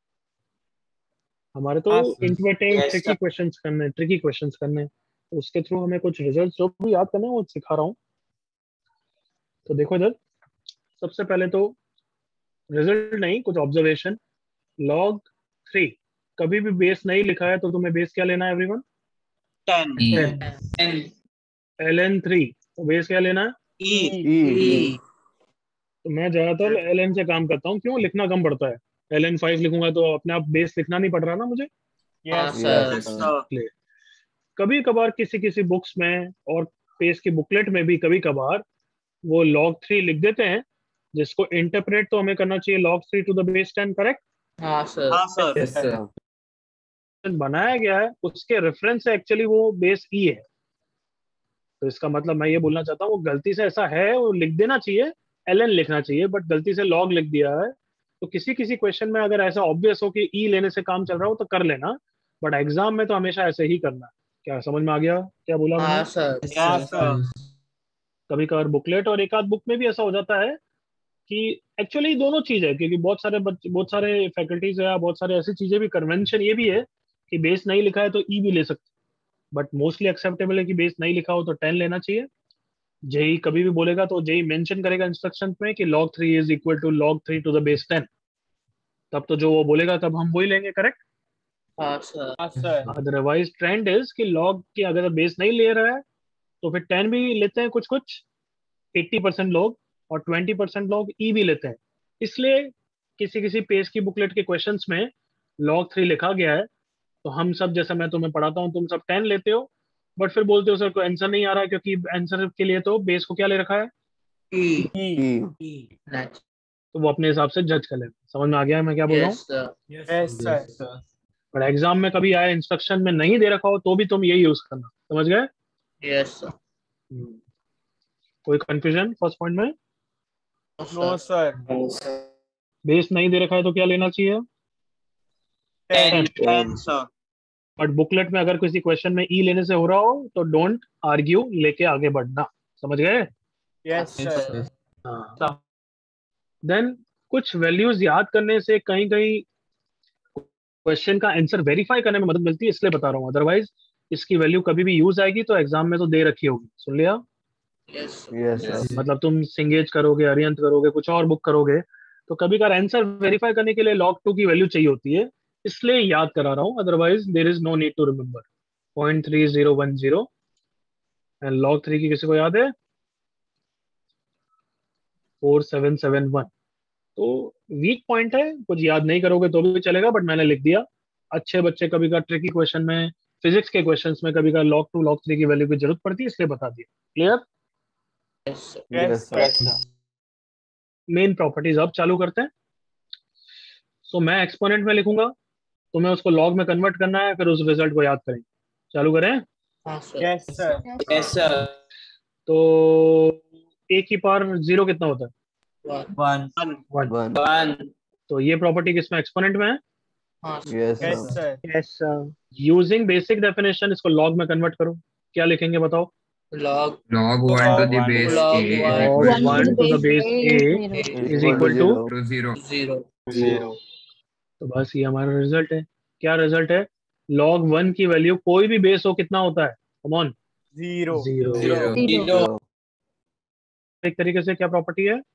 हमारे तो हाँ, sir. Interpreting Yes, tricky sir. Questions करने, ट्रिकी क्वेश्चंस करने, तो उसके थ्रू हमें कुछ रिजल्ट्स जो भी याद करना है वो सिखा रहा हूँ। तो देखो इधर, सबसे पहले तो रिजल्ट नहीं, कुछ ऑब्जर्वेशन। लॉग 3 कभी भी बेस नहीं लिखा है तो तुम्हें बेस क्या लेना है एवरीवन? 10. E. ln3। तो बेस क्या लेना है? E. E. तो मैं ज्यादातर ln से काम करता हूँ। क्यों? लिखना कम पड़ता है। ln5 लिखूंगा तो अपने आप बेस लिखना नहीं पड़ रहा ना मुझे। हाँ Yes, सर। sir. इसलिए कभी कभार किसी किसी बुक्स में और पेज की बुकलेट में भी कभी कभार वो log 3 लिख देते हैं, जिसको इंटरप्रेट तो हमें करना चाहिए log 3 to the base 10। Correct? हाँ सर। हाँ सर. Yes sir. बनाया गया है उसके रेफरेंस से एक्चुअली वो बेस ई है। तो इसका मतलब मैं ये बोलना चाहता हूँ, वो गलती से ऐसा है, वो लिख देना चाहिए, ln लिखना चाहिए, बट गलती से log लिख दिया है। तो किसी किसी क्वेश्चन में अगर ऐसा ऑब्वियस हो कि ई लेने से काम चल रहा हो तो कर लेना, बट एग्जाम में तो हमेशा ऐसे ही करना। क्या समझ में आ गया क्या बोला मैंने? हाँ सर। Yes, sir. कभी कभार बुकलेट, और एक आध बुक में भी ऐसा हो जाता है कि एक्चुअली दोनों चीज है, क्योंकि बहुत सारे बच्चे, बहुत सारे फैकल्टीज है, बहुत सारे ऐसी चीजें भी, कन्वेंशन ये भी है कि बेस नहीं लिखा है तो ई भी ले सकते, बट मोस्टली एक्सेप्टेबल है कि बेस नहीं लिखा हो तो 10 लेना चाहिए। जेई कभी भी बोलेगा तो जेई मेंशन करेगा इंस्ट्रक्शन में कि log 3 is equal to log 3 to the base 10, तब तो जो वो बोलेगा तब हम वही लेंगे, करेक्ट। हाँ सर। हाँ सर। अदरवाइज ट्रेंड इज कि log की अगर बेस नहीं ले रहा है तो फिर 10 भी लेते हैं कुछ कुछ, 80% लोग, और 20% लोग ई भी लेते हैं। इसलिए किसी किसी पेज की बुकलेट के क्वेश्चंस में log 3 लिखा गया है, तो हम सब, जैसे मैं तुम्हें पढ़ाता हूँ, तुम सब 10 लेते हो, बट फिर बोलते हो सर को आंसर नहीं आ रहा है, क्योंकि आंसर के लिए तो बेस को क्या ले रखा है, E. E. E. Next. तो वो अपने हिसाब से जज कर लेना। समझ में आ गया है मैं क्या बोल रहा हूँ। Yes sir. Yes sir. पर एग्जाम में कभी आए इंस्ट्रक्शन में नहीं दे रखा हो तो भी तुम यही यूज करना, समझ गए। Yes sir. कोई कंफ्यूजन फर्स्ट पॉइंट में। No sir. बेस नहीं दे रखा है तो क्या लेना चाहिए, 10. 10 sir. बट बुकलेट में अगर किसी क्वेश्चन में ई लेने से हो रहा हो तो डोंट आर्ग्यू, लेके आगे बढ़ना, समझ गए। Yes sir. देन कुछ वैल्यूज याद करने से कहीं कहीं क्वेश्चन का आंसर वेरीफाई करने में मदद मिलती है, इसलिए बता रहा हूँ, अदरवाइज इसकी वैल्यू कभी भी यूज आएगी तो एग्जाम में तो दे रखी होगी, सुन लिया। Yes sir. Yes, sir. मतलब तुम सिंगेज करोगे, अरियंत करोगे, कुछ और बुक करोगे, तो कभी का आंसर वेरीफाई करने के लिए log 2 की वैल्यू चाहिए होती है, इसलिए याद करा रहा हूँ, otherwise there is no need to remember. 0.3010 and log 3 की किसी को याद है, 4771। तो वीक पॉइंट है, कुछ याद नहीं करोगे तो भी चलेगा, बट मैंने लिख दिया। अच्छे बच्चे कभी का ट्रिकी क्वेश्चन में, फिजिक्स के क्वेश्चंस में कभी का log 2 log 3 की वैल्यू की जरूरत पड़ती है, इसलिए बता दिया। Clear. Yes sir. Yes sir. Main properties अब चालू करते हैं। सो मैं एक्सपोनेंट में लिखूंगा, तुम्हें उसको लॉग में कन्वर्ट करना है, फिर उस रिजल्ट को याद करेंगे। चालू करें। हाँ sir. Yes sir. Yes sir. तो ए की पावर 0 कितना होता है, 1. 1। 1. 1. तो ये प्रॉपर्टी किसमें, एक्सपोनेंट में है। हाँ sir. Yes, Yes sir. sir. Yes using basic definition इसको लॉग में कन्वर्ट करो, क्या लिखेंगे बताओ। Log. log 1 to the base Log a is one. equal log to 1 to the base a Is is equal to, 0. to 0. 0. 0. तो बस ये हमारा रिजल्ट है। क्या रिजल्ट है, log 1 की वैल्यू कोई भी बेस हो कितना होता है, कम ऑन, 0. 0। 0. 0. एक तरीके से क्या प्रॉपर्टी है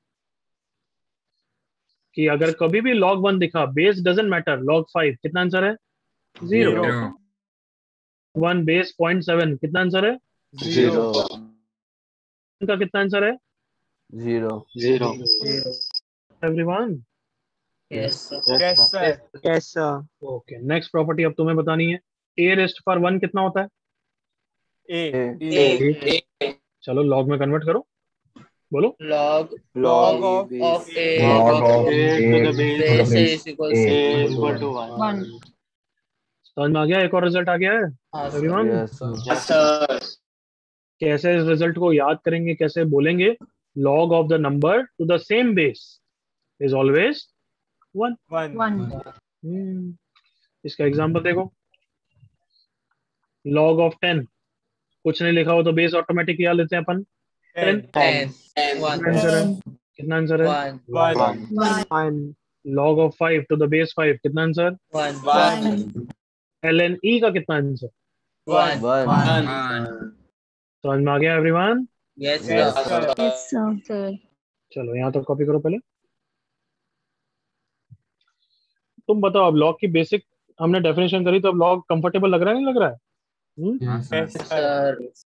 कि अगर कभी भी log 1 दिखा, बेस डजेंट मैटर, log 5 कितना आंसर है, 0। 0. 1 बेस 0.7 कितना आंसर है, 0. इनका कितना आंसर है, 0. 0. Everyone. Yes sir. Yes sir. Yes sir. Okay, next property अब तुम्हें बतानी है। ए रेस्ट पर 1 कितना होता है, A. A. A. चलो लॉग में कन्वर्ट करो, बोलो। Log. Log of Of A. Log of A to the Base base is equals A to is equal to 1. 1. समझ में आ गया, एक और रिजल्ट आ गया है हाँ sir. Everyone. Yes, sir. Yes, sir. कैसे इस रिजल्ट को याद करेंगे, कैसे बोलेंगे, log of the number to the same base is always 1। 1. 1. इसका एग्जांपल देखो, log of 10, कुछ नहीं लिखा हो तो बेस ऑटोमेटिक याद लेते हैं अपन, 10। 10. 1. कितना आंसर है, कितना आंसर है, 1. 1. 1. log of 5 to the base 5 कितना आंसर, 1. 1. ln e का कितना आंसर, 1. 1. 1. समझ में आ गया everyone. Yes Yes sir. sir. Yes, sir. चलो यहाँ तो कॉपी करो पहले। तुम बताओ, अब लॉग की बेसिक हमने डेफिनेशन करी, तो अब लॉग कंफर्टेबल लग रहा है, नहीं लग रहा है। हाँ sir. Yes sir. Sir.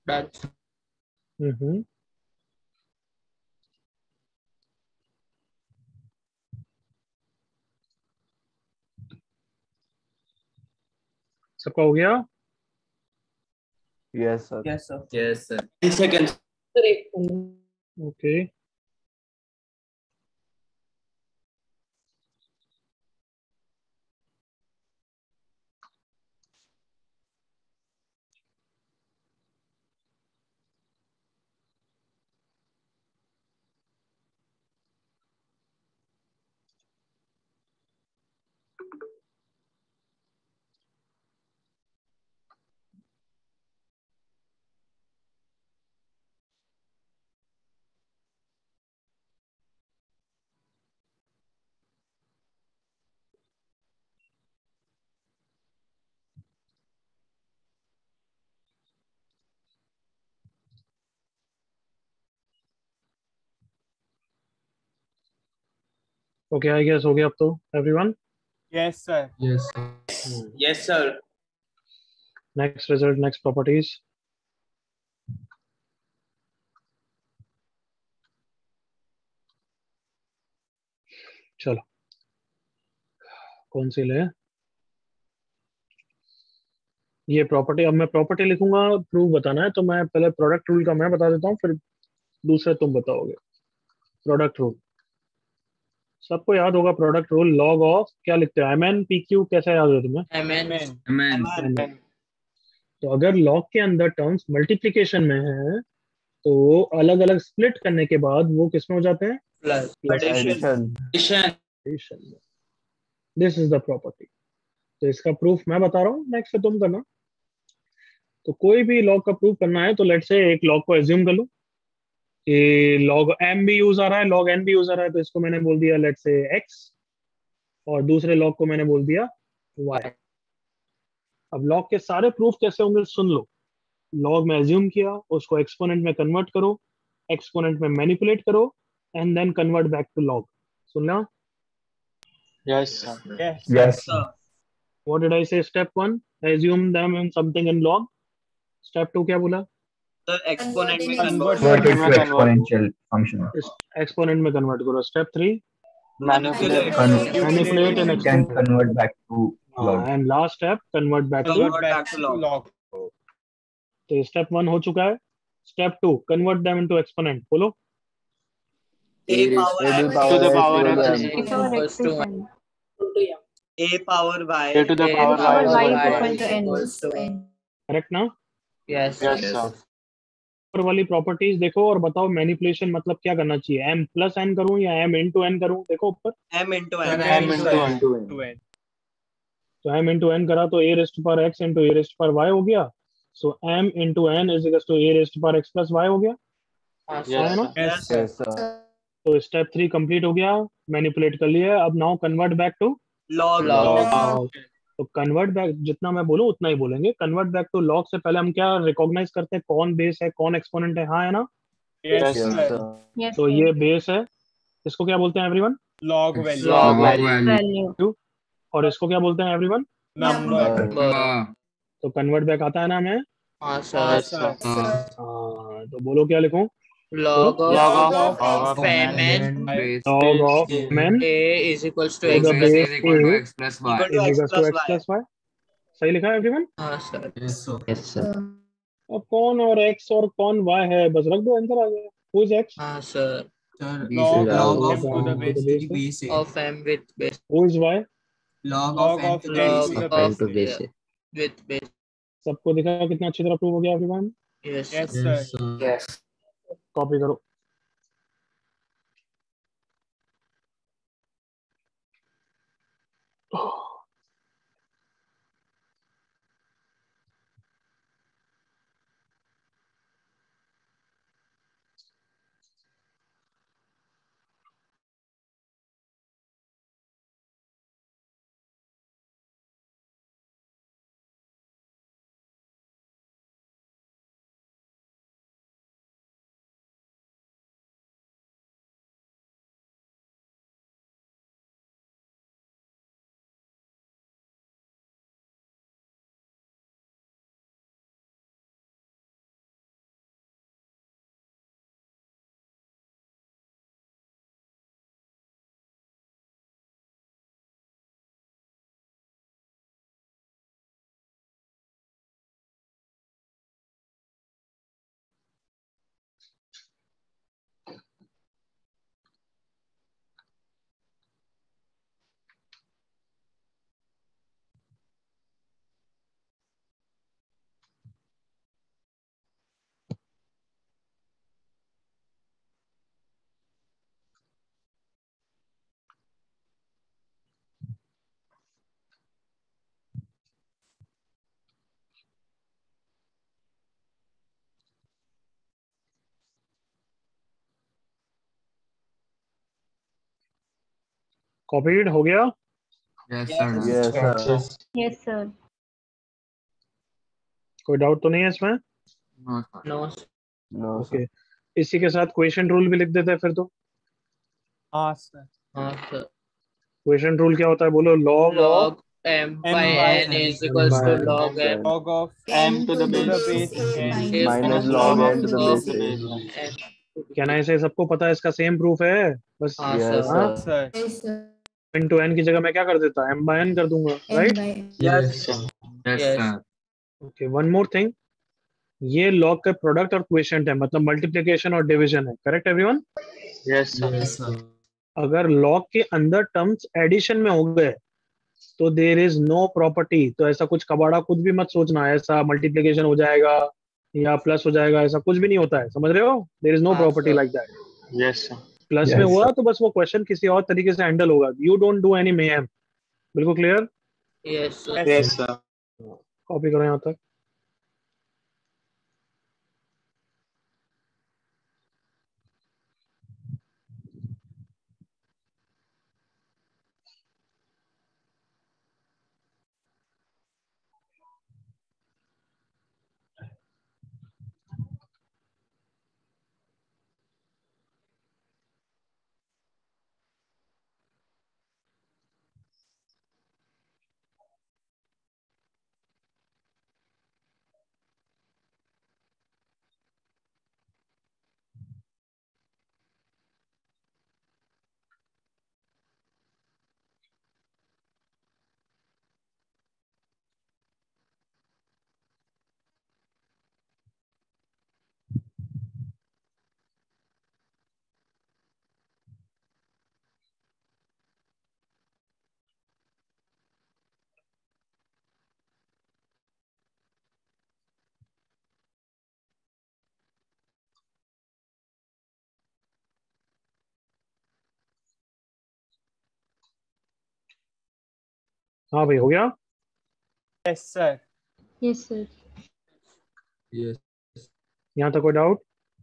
That's hmm. सबका हो गया? Yes, sir. Yes, sir. yes, sir. 10 seconds. Okay, okay, I guess हो गया अब तो everyone. Yes, sir. Yes Yes, sir. Next result, next properties. चलो, कौन सी ले? ये प्रॉपर्टी, अब मैं प्रॉपर्टी लिखूंगा, प्रूफ बताना है, तो मैं पहले प्रोडक्ट रूल का मैं बता देता हूँ, फिर दूसरे तुम बताओगे। प्रोडक्ट रूल सबको याद होगा। प्रोडक्ट रूल लॉग ऑफ क्या लिखते हैं, एम एन पी क्यू, कैसे याद है तुम्हें? Amen. Amen. मैन तो अगर लॉग के अंदर टर्म्स मल्टीप्लिकेशन में है तो अलग अलग स्प्लिट करने के बाद वो किस में हो जाते हैं? Plus. Addition. Addition. This is the property. तो इसका प्रूफ मैं बता रहा हूँ, नेक्स्ट से तुम करना। तो कोई भी लॉग का प्रूफ करना है तो लेट से एक लॉग को एज्यूम कर लो कि लॉग एम भी यूज आ रहा है, लॉग एन भी यूज आ रहा है, तो इसको मैंने बोल दिया लेट से एक्स, और दूसरे लॉग को मैंने बोल दिया वाई। अब लॉग के सारे प्रूफ कैसे होंगे सुन लो। लॉग में एज्यूम किया, उसको एक्सपोनेंट में कन्वर्ट करो, एक्सपोनेंट में मैनिपुलेट करो, and then convert back to log. सुनना? Yes, sir. Yes. Yes. Sir. What did I say? Step 1 assume them in something in log. Step 2 क्या बोला? Sir, exponent में Convert. Convert it to Convert. exponential function. Exponent में convert करो। Step 3 Manipulate. Manipulate and Can convert back to log. And last step convert back to. Convert back to log. तो step 1 हो चुका है। Step 2 convert them into exponent. बोलो। A power A to x the To the power power x x equal equal to to equals to N. A power y. A to the A power y Power y equal to equal to N. equals to N. Correct ना? Yes. Yes, sir. ऊपर वाली properties देखो और बताओ manipulation मतलब क्या करना चाहिए। एम प्लस एन करूं या एम इंटू एन करूं? देखो ऊपर, M into N. M into N. To N. तो एम इंटू एन करा तो a raised power x into a raised power y हो गया। So m into n is equal to a raised power x plus y हो गया। Yes, है ना? sir. Yes, sir. Yes, sir. तो step 3 complete हो गया, मैनिपुलेट कर लिया। अब now convert back to Log. Log. तो कन्वर्ट बैक जितना मैं बोलूं उतना ही बोलेंगे। कन्वर्ट बैक टू लॉग से पहले हम क्या रिकॉग्नाइज करते हैं? कौन बेस है, कौन एक्सपोनेंट है। हाँ है ना? Yes, Yes, Yes, sir. sir. Yes, तो sir. ये बेस है। इसको क्या बोलते हैं everyone? Log value. Log value Value. और इसको क्या बोलते हैं एवरीवन? Number. number. तो कन्वर्ट बैक आता है ना हमें? हाँ Yes, sir. sir. हाँ, तो बोलो क्या लिखूं? Log Log of of Mn log of n A is equals to to X the plus base equal to a x plus y equal to is X equals to plus x Y. plus y। सही लिखा है everyone? हाँ sir. Yes, sir. Yes, sir. अब कौन और x और कौन y है, बस रख दो, आंसर आ गया। Who is x? हाँ sir. Sir, Log Log log of of M to the M base. to the base A. Of M with base. Who is y? Log Log of M of to the N base to A. the Log M of to base A. with base. सबको दिखा कितना अच्छी तरह prove हो गया everyone? Yes. Yes, sir. sir. Yes. Copy करो। Copied हो गया? Yes sir. Yes, sir. Yes, sir. कोई डाउट तो नहीं है इसमें? No sir. No. No, okay, sir. इसी के साथ क्वेश्चन रूल भी लिख देते हैं फिर तो। हाँ सर। Sir. क्वेश्चन रूल क्या होता है बोलो? Log of Log m M by by n is m equals by to n. log m log of M to the base base n n is Minus minus log log n to the of base base n. n. क्या ना इसे सबको पता है, इसका same proof है बस। हाँ Yes, सर। हाँ, sir. sir. yes, sir. n to n की जगह मैं क्या कर देता? m by n कर दूंगा, n right? by n. Yes, sir. Yes Yes. Sir. Okay, one more thing, ये लॉग का प्रोडक्ट और क्वोशिएंट है, मतलब मल्टीप्लिकेशन और डिवीजन है, correct everyone? Yes, sir. Yes, sir. अगर लॉग के अंदर टर्म्स एडिशन में हो गए तो देयर इज नो प्रॉपर्टी। तो ऐसा कुछ कबाड़ा खुद भी मत सोचना, ऐसा मल्टीप्लिकेशन हो जाएगा या प्लस हो जाएगा, ऐसा कुछ भी नहीं होता है, समझ रहे हो? देयर इज नो हाँ, property sir. Like that. Yes, sir. Plus में हुआ तो बस वो क्वेश्चन किसी और तरीके से हैंडल होगा, you don't do any mayhem. बिल्कुल clear? Yes, sir. Yes, sir. Copy करो यहाँ तक। हाँ भाई, हो गया? Yes, sir. Yes, sir. Yes. यहाँ तक कोई डाउट?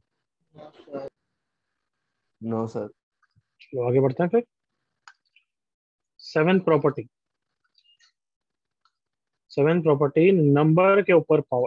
No, sir. चलो आगे बढ़ते हैं फिर। Seventh property, seventh property, number के ऊपर पावर।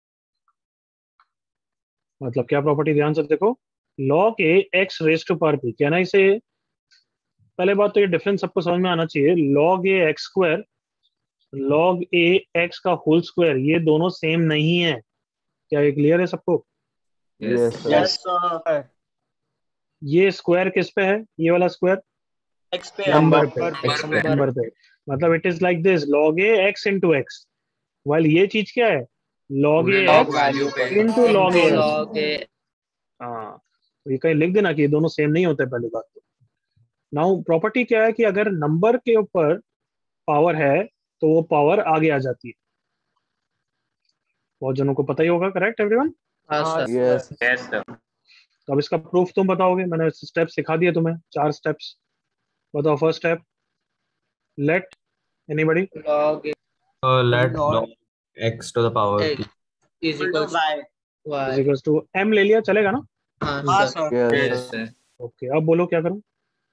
मतलब क्या प्रॉपर्टी, ध्यान से देखो। Log a x raise to power p, क्या ना इसे, पहले बात तो ये डिफरेंस सबको समझ में आना चाहिए। Log a x square, log a x का होल स्क्वायर, ये दोनों सेम नहीं है। क्या ये क्लियर है सबको? Yes, sir. Yes, sir. Sir. ये स्क्वायर किस पे है? ये वाला स्क्वायर X पे नंबर पे, Number Number. नंबर पे। मतलब it is like this, log a x into x, while ये चीज क्या है? log a log x value पे into log a x। log a. हाँ, तो ये कहीं लिख देना कि ये दोनों सेम नहीं होते, पहली बात तो। नाउ प्रॉपर्टी क्या है कि अगर नंबर के ऊपर पावर है तो वो पावर आगे आ जाती है। बहुत जनों को पता ही होगा, करेक्ट एवरीवन? हाँ हाँ, सर। Yes. Yes, sir. तो अब इसका प्रूफ तुम बताओगे, मैंने स्टेप सिखा दिए तुम्हें, 4 स्टेप्स। बताओ first step, let anybody. Log a Let log log x to the power x p. is equals to is y. Equals to m ले लिया, चलेगा ना? हाँ हाँ, sir. sir. Yes, Yes. sir. Okay, अब बोलो क्या करूं?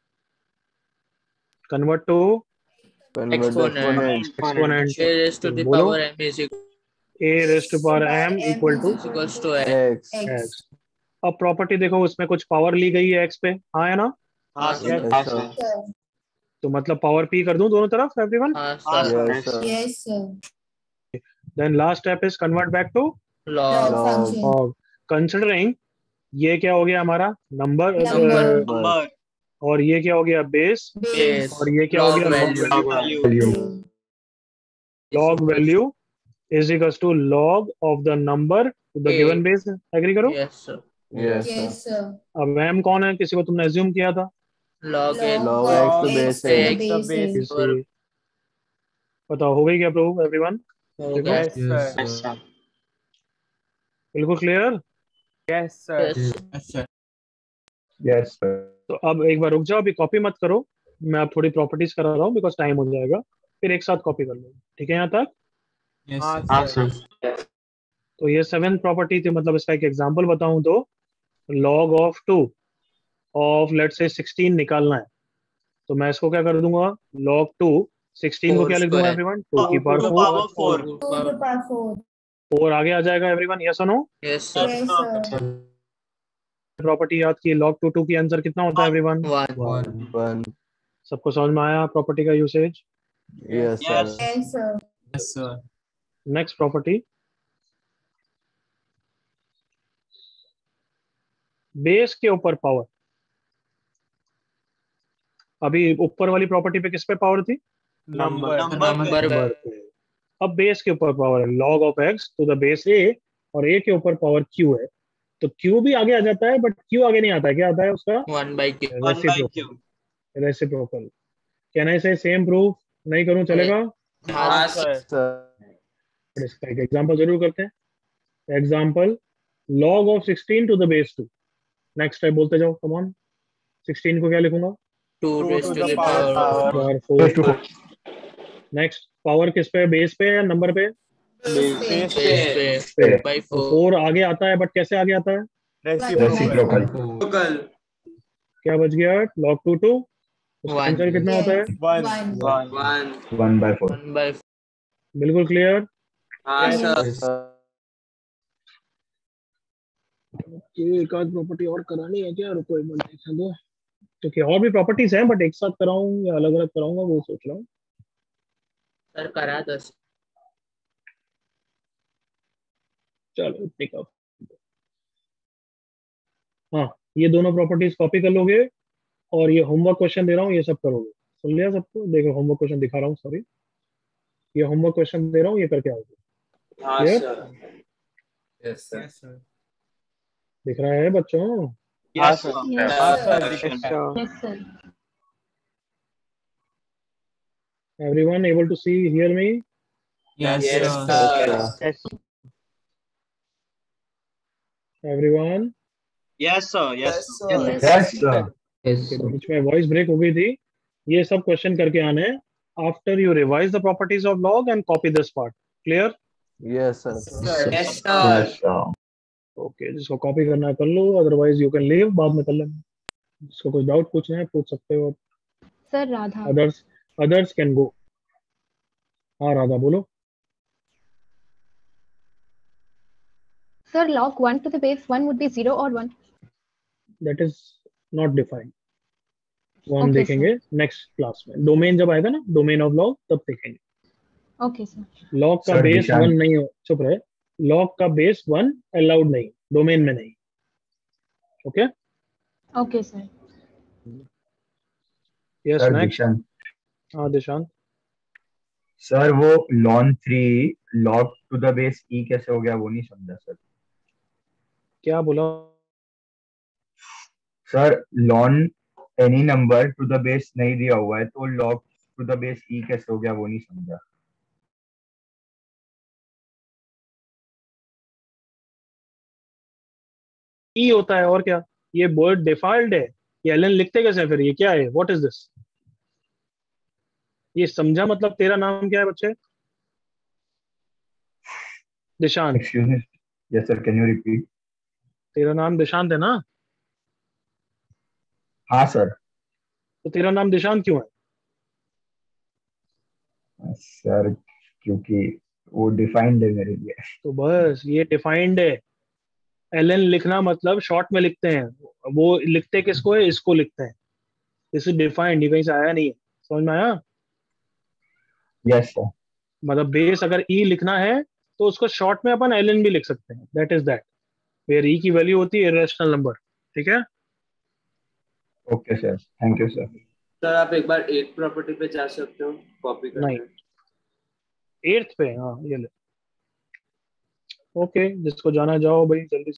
Convert to Convert the Exponent. exponent. Exponent. a raised to the बोलो, power m is a raise to power m equal to equals to x. X. x। अब property देखो, उसमें कुछ power ली गई है x पे, हाँ है ना? हाँ, sir. Yes, हाँ, sir. sir. Sir. तो मतलब पावर p कर दूं दोनों तरफ एवरीवन। हाँ हाँ, sir. sir. Yes, sir. Yes, sir. Then last step is convert back to Log Log function. log। Considering ये क्या हो गया हमारा नंबर, Number. Number. और ये क्या हो गया बेस, base. और ये क्या हो Log गया value. Log value. log value is equals to log of the number to the A. given base। Agree करो? Yes sir. Yes, sir. Yes, sir. अब m कौन है, किसी को तुमने एज्यूम किया था? Log a. Log x to base to the n. X to base base. n. इसे बताओ, हो गई क्या प्रूफ एवरीवन? हो देखो, गया। Yes, sir. Yes, sir. बिल्कुल clear? Yes, sir. Yes sir. Yes, sir. तो अब एक बार रुक जाओ, अभी कॉपी मत करो, मैं अब थोड़ी प्रॉपर्टीज करा रहा हूँ बिकॉज टाइम हो जाएगा, फिर एक साथ कॉपी कर लो, ठीक है यहाँ तक? Yes, हाँ, sir. हाँ, sir. sir. तो ये 7th प्रॉपर्टी थी, मतलब इसका एक एग्जांपल बताऊं तो log of 2 of let's say 16 निकालना है, तो मैं इसको क्या कर दूंगा, log 2 16 को क्या लिख दूंगा एवरीवन, 2 की पावर 4, 4 2 to the power 4. 4 आगे आ जाएगा एवरीवन, यस और no. yes sir Yes, sir. Property याद की, log 2 2 की आंसर कितना होता है एवरीवन, 1 1. सबको समझ में आया प्रॉपर्टी का usage. Yes, sir. Yes, sir. yes sir next property, base के ऊपर पावर। अभी ऊपर वाली प्रॉपर्टी पे किस पे पावर थी, नंबर नंबर नंबर पे। अब बेस के ऊपर पावर है, log of x to the base a, और a के ऊपर पावर q है, तो q भी आगे आ जाता है, बट q आगे नहीं आता है, क्या आता है उसका, 1/q रेसिप्रोकल। कैन आई से सेम प्रूफ, नहीं करूं चलेगा, हाँ sir Sir. बट इसका एक एग्जांपल जरूर करते हैं। Example, log of 16 to the base 2। Next type बोलते जाओ, कम ऑन। 16 को क्या लिखूंगा, 2 raised to the power power power 4। Next, power किस पे, बेस पे या नंबर पे, Base पे. base पे। by तो 4 4 आगे आता है, बट कैसे आगे आता है, रेसिप्रोकल क्या बच गया, log 2 2, उसका One. आंसर कितना होता है, 1 1/4 बिल्कुल क्लियर। Yes. एक आध प्रॉपर्टी और करानी है क्या, रुको एक मिनट देखने दो, क्योंकि और भी प्रॉपर्टीज हैं, बट एक साथ कराऊं या अलग अलग कराऊंगा वो सोच रहा हूँ। सर करा 10 चलो इतनी का, हाँ ये दोनों प्रॉपर्टीज कॉपी कर लोगे, और ये होमवर्क क्वेश्चन दे रहा हूँ, ये सब करोगे। सुन लिया सबको, देखो होमवर्क क्वेश्चन दिखा रहा हूँ, सॉरी, ये होमवर्क क्वेश्चन दे रहा हूँ, ये करके आओगे। Clear, yes sir. दिख रहा है बच्चों, yes sir Yes, sir. yes sir Yes, sir. Everyone able to see hear me, yes Yes, sir yes everyone. Yes, sir. Yes, sir. Yes, sir. बीच में वॉइस ब्रेक हो गई थी। ये सब क्वेश्चन करके आने हैं after you revise the properties of log and copy this part. Clear, Yes, sir. yes sir okay, जिसको कॉपी करना है कर लो, अदरवाइज यू कैन लीव, बाद में कर लेना। जिसको कुछ डाउट पूछना है पूछ सकते हो, Sir, Radha. Others can go. हाँ राधा बोलो। Sir, log 1 to the base 1 would be 0 or 1. That is not defined, वो हम Okay, देखेंगे नेक्स्ट क्लास में, डोमेन जब आएगा ना, डोमेन ऑफ लॉग, तब देखेंगे। Okay, sir. लॉग का बेस 1 नहीं हो, चुप रहे, लॉग का बेस 1 अलाउड नहीं, डोमेन में नहीं। Okay, Okay, sir. Yes sir next. Dishant हाँ दिशांत, सर वो ln 3 log to the base e कैसे हो गया वो नहीं समझा सर। क्या बोला, sir ln any number to the base नहीं दिया हुआ है तो log to the base e कैसे हो गया वो नहीं समझा। ई होता है और क्या, ये वर्ड डिफॉल्ट है, ये एलन लिखते कैसे हैं फिर, ये क्या है, व्हाट इज दिस, ये समझा मतलब। तेरा नाम क्या है बच्चे, Dishant, excuse me, yes sir can you repeat. तेरा नाम दिशांत है ना, हाँ सर। तो तेरा नाम दिशांत क्यों है, सर क्योंकि वो डिफाइंड है मेरे लिए। तो बस ये डिफाइंड है। एलन लिखना मतलब शॉर्ट में लिखते हैं, वो लिखते किसको है, इसको लिखते हैं, दिस इज डिफाइंड, ये कहीं से आया नहीं है, समझ में आया। Yes sir. मतलब बेस अगर ई लिखना है तो उसको शॉर्ट में अपन एलन भी लिख सकते हैं, that is that, where e की वैल्यू होती है इरेशनल नंबर। ठीक है, okay sir, thank you sir. Sir आप एक बार एक प्रॉपर्टी पे जा सकते हो कॉपी नहीं, करके। 8th पे, हाँ ये ले। ओके, जिसको जाना जाओ भाई जल्दी।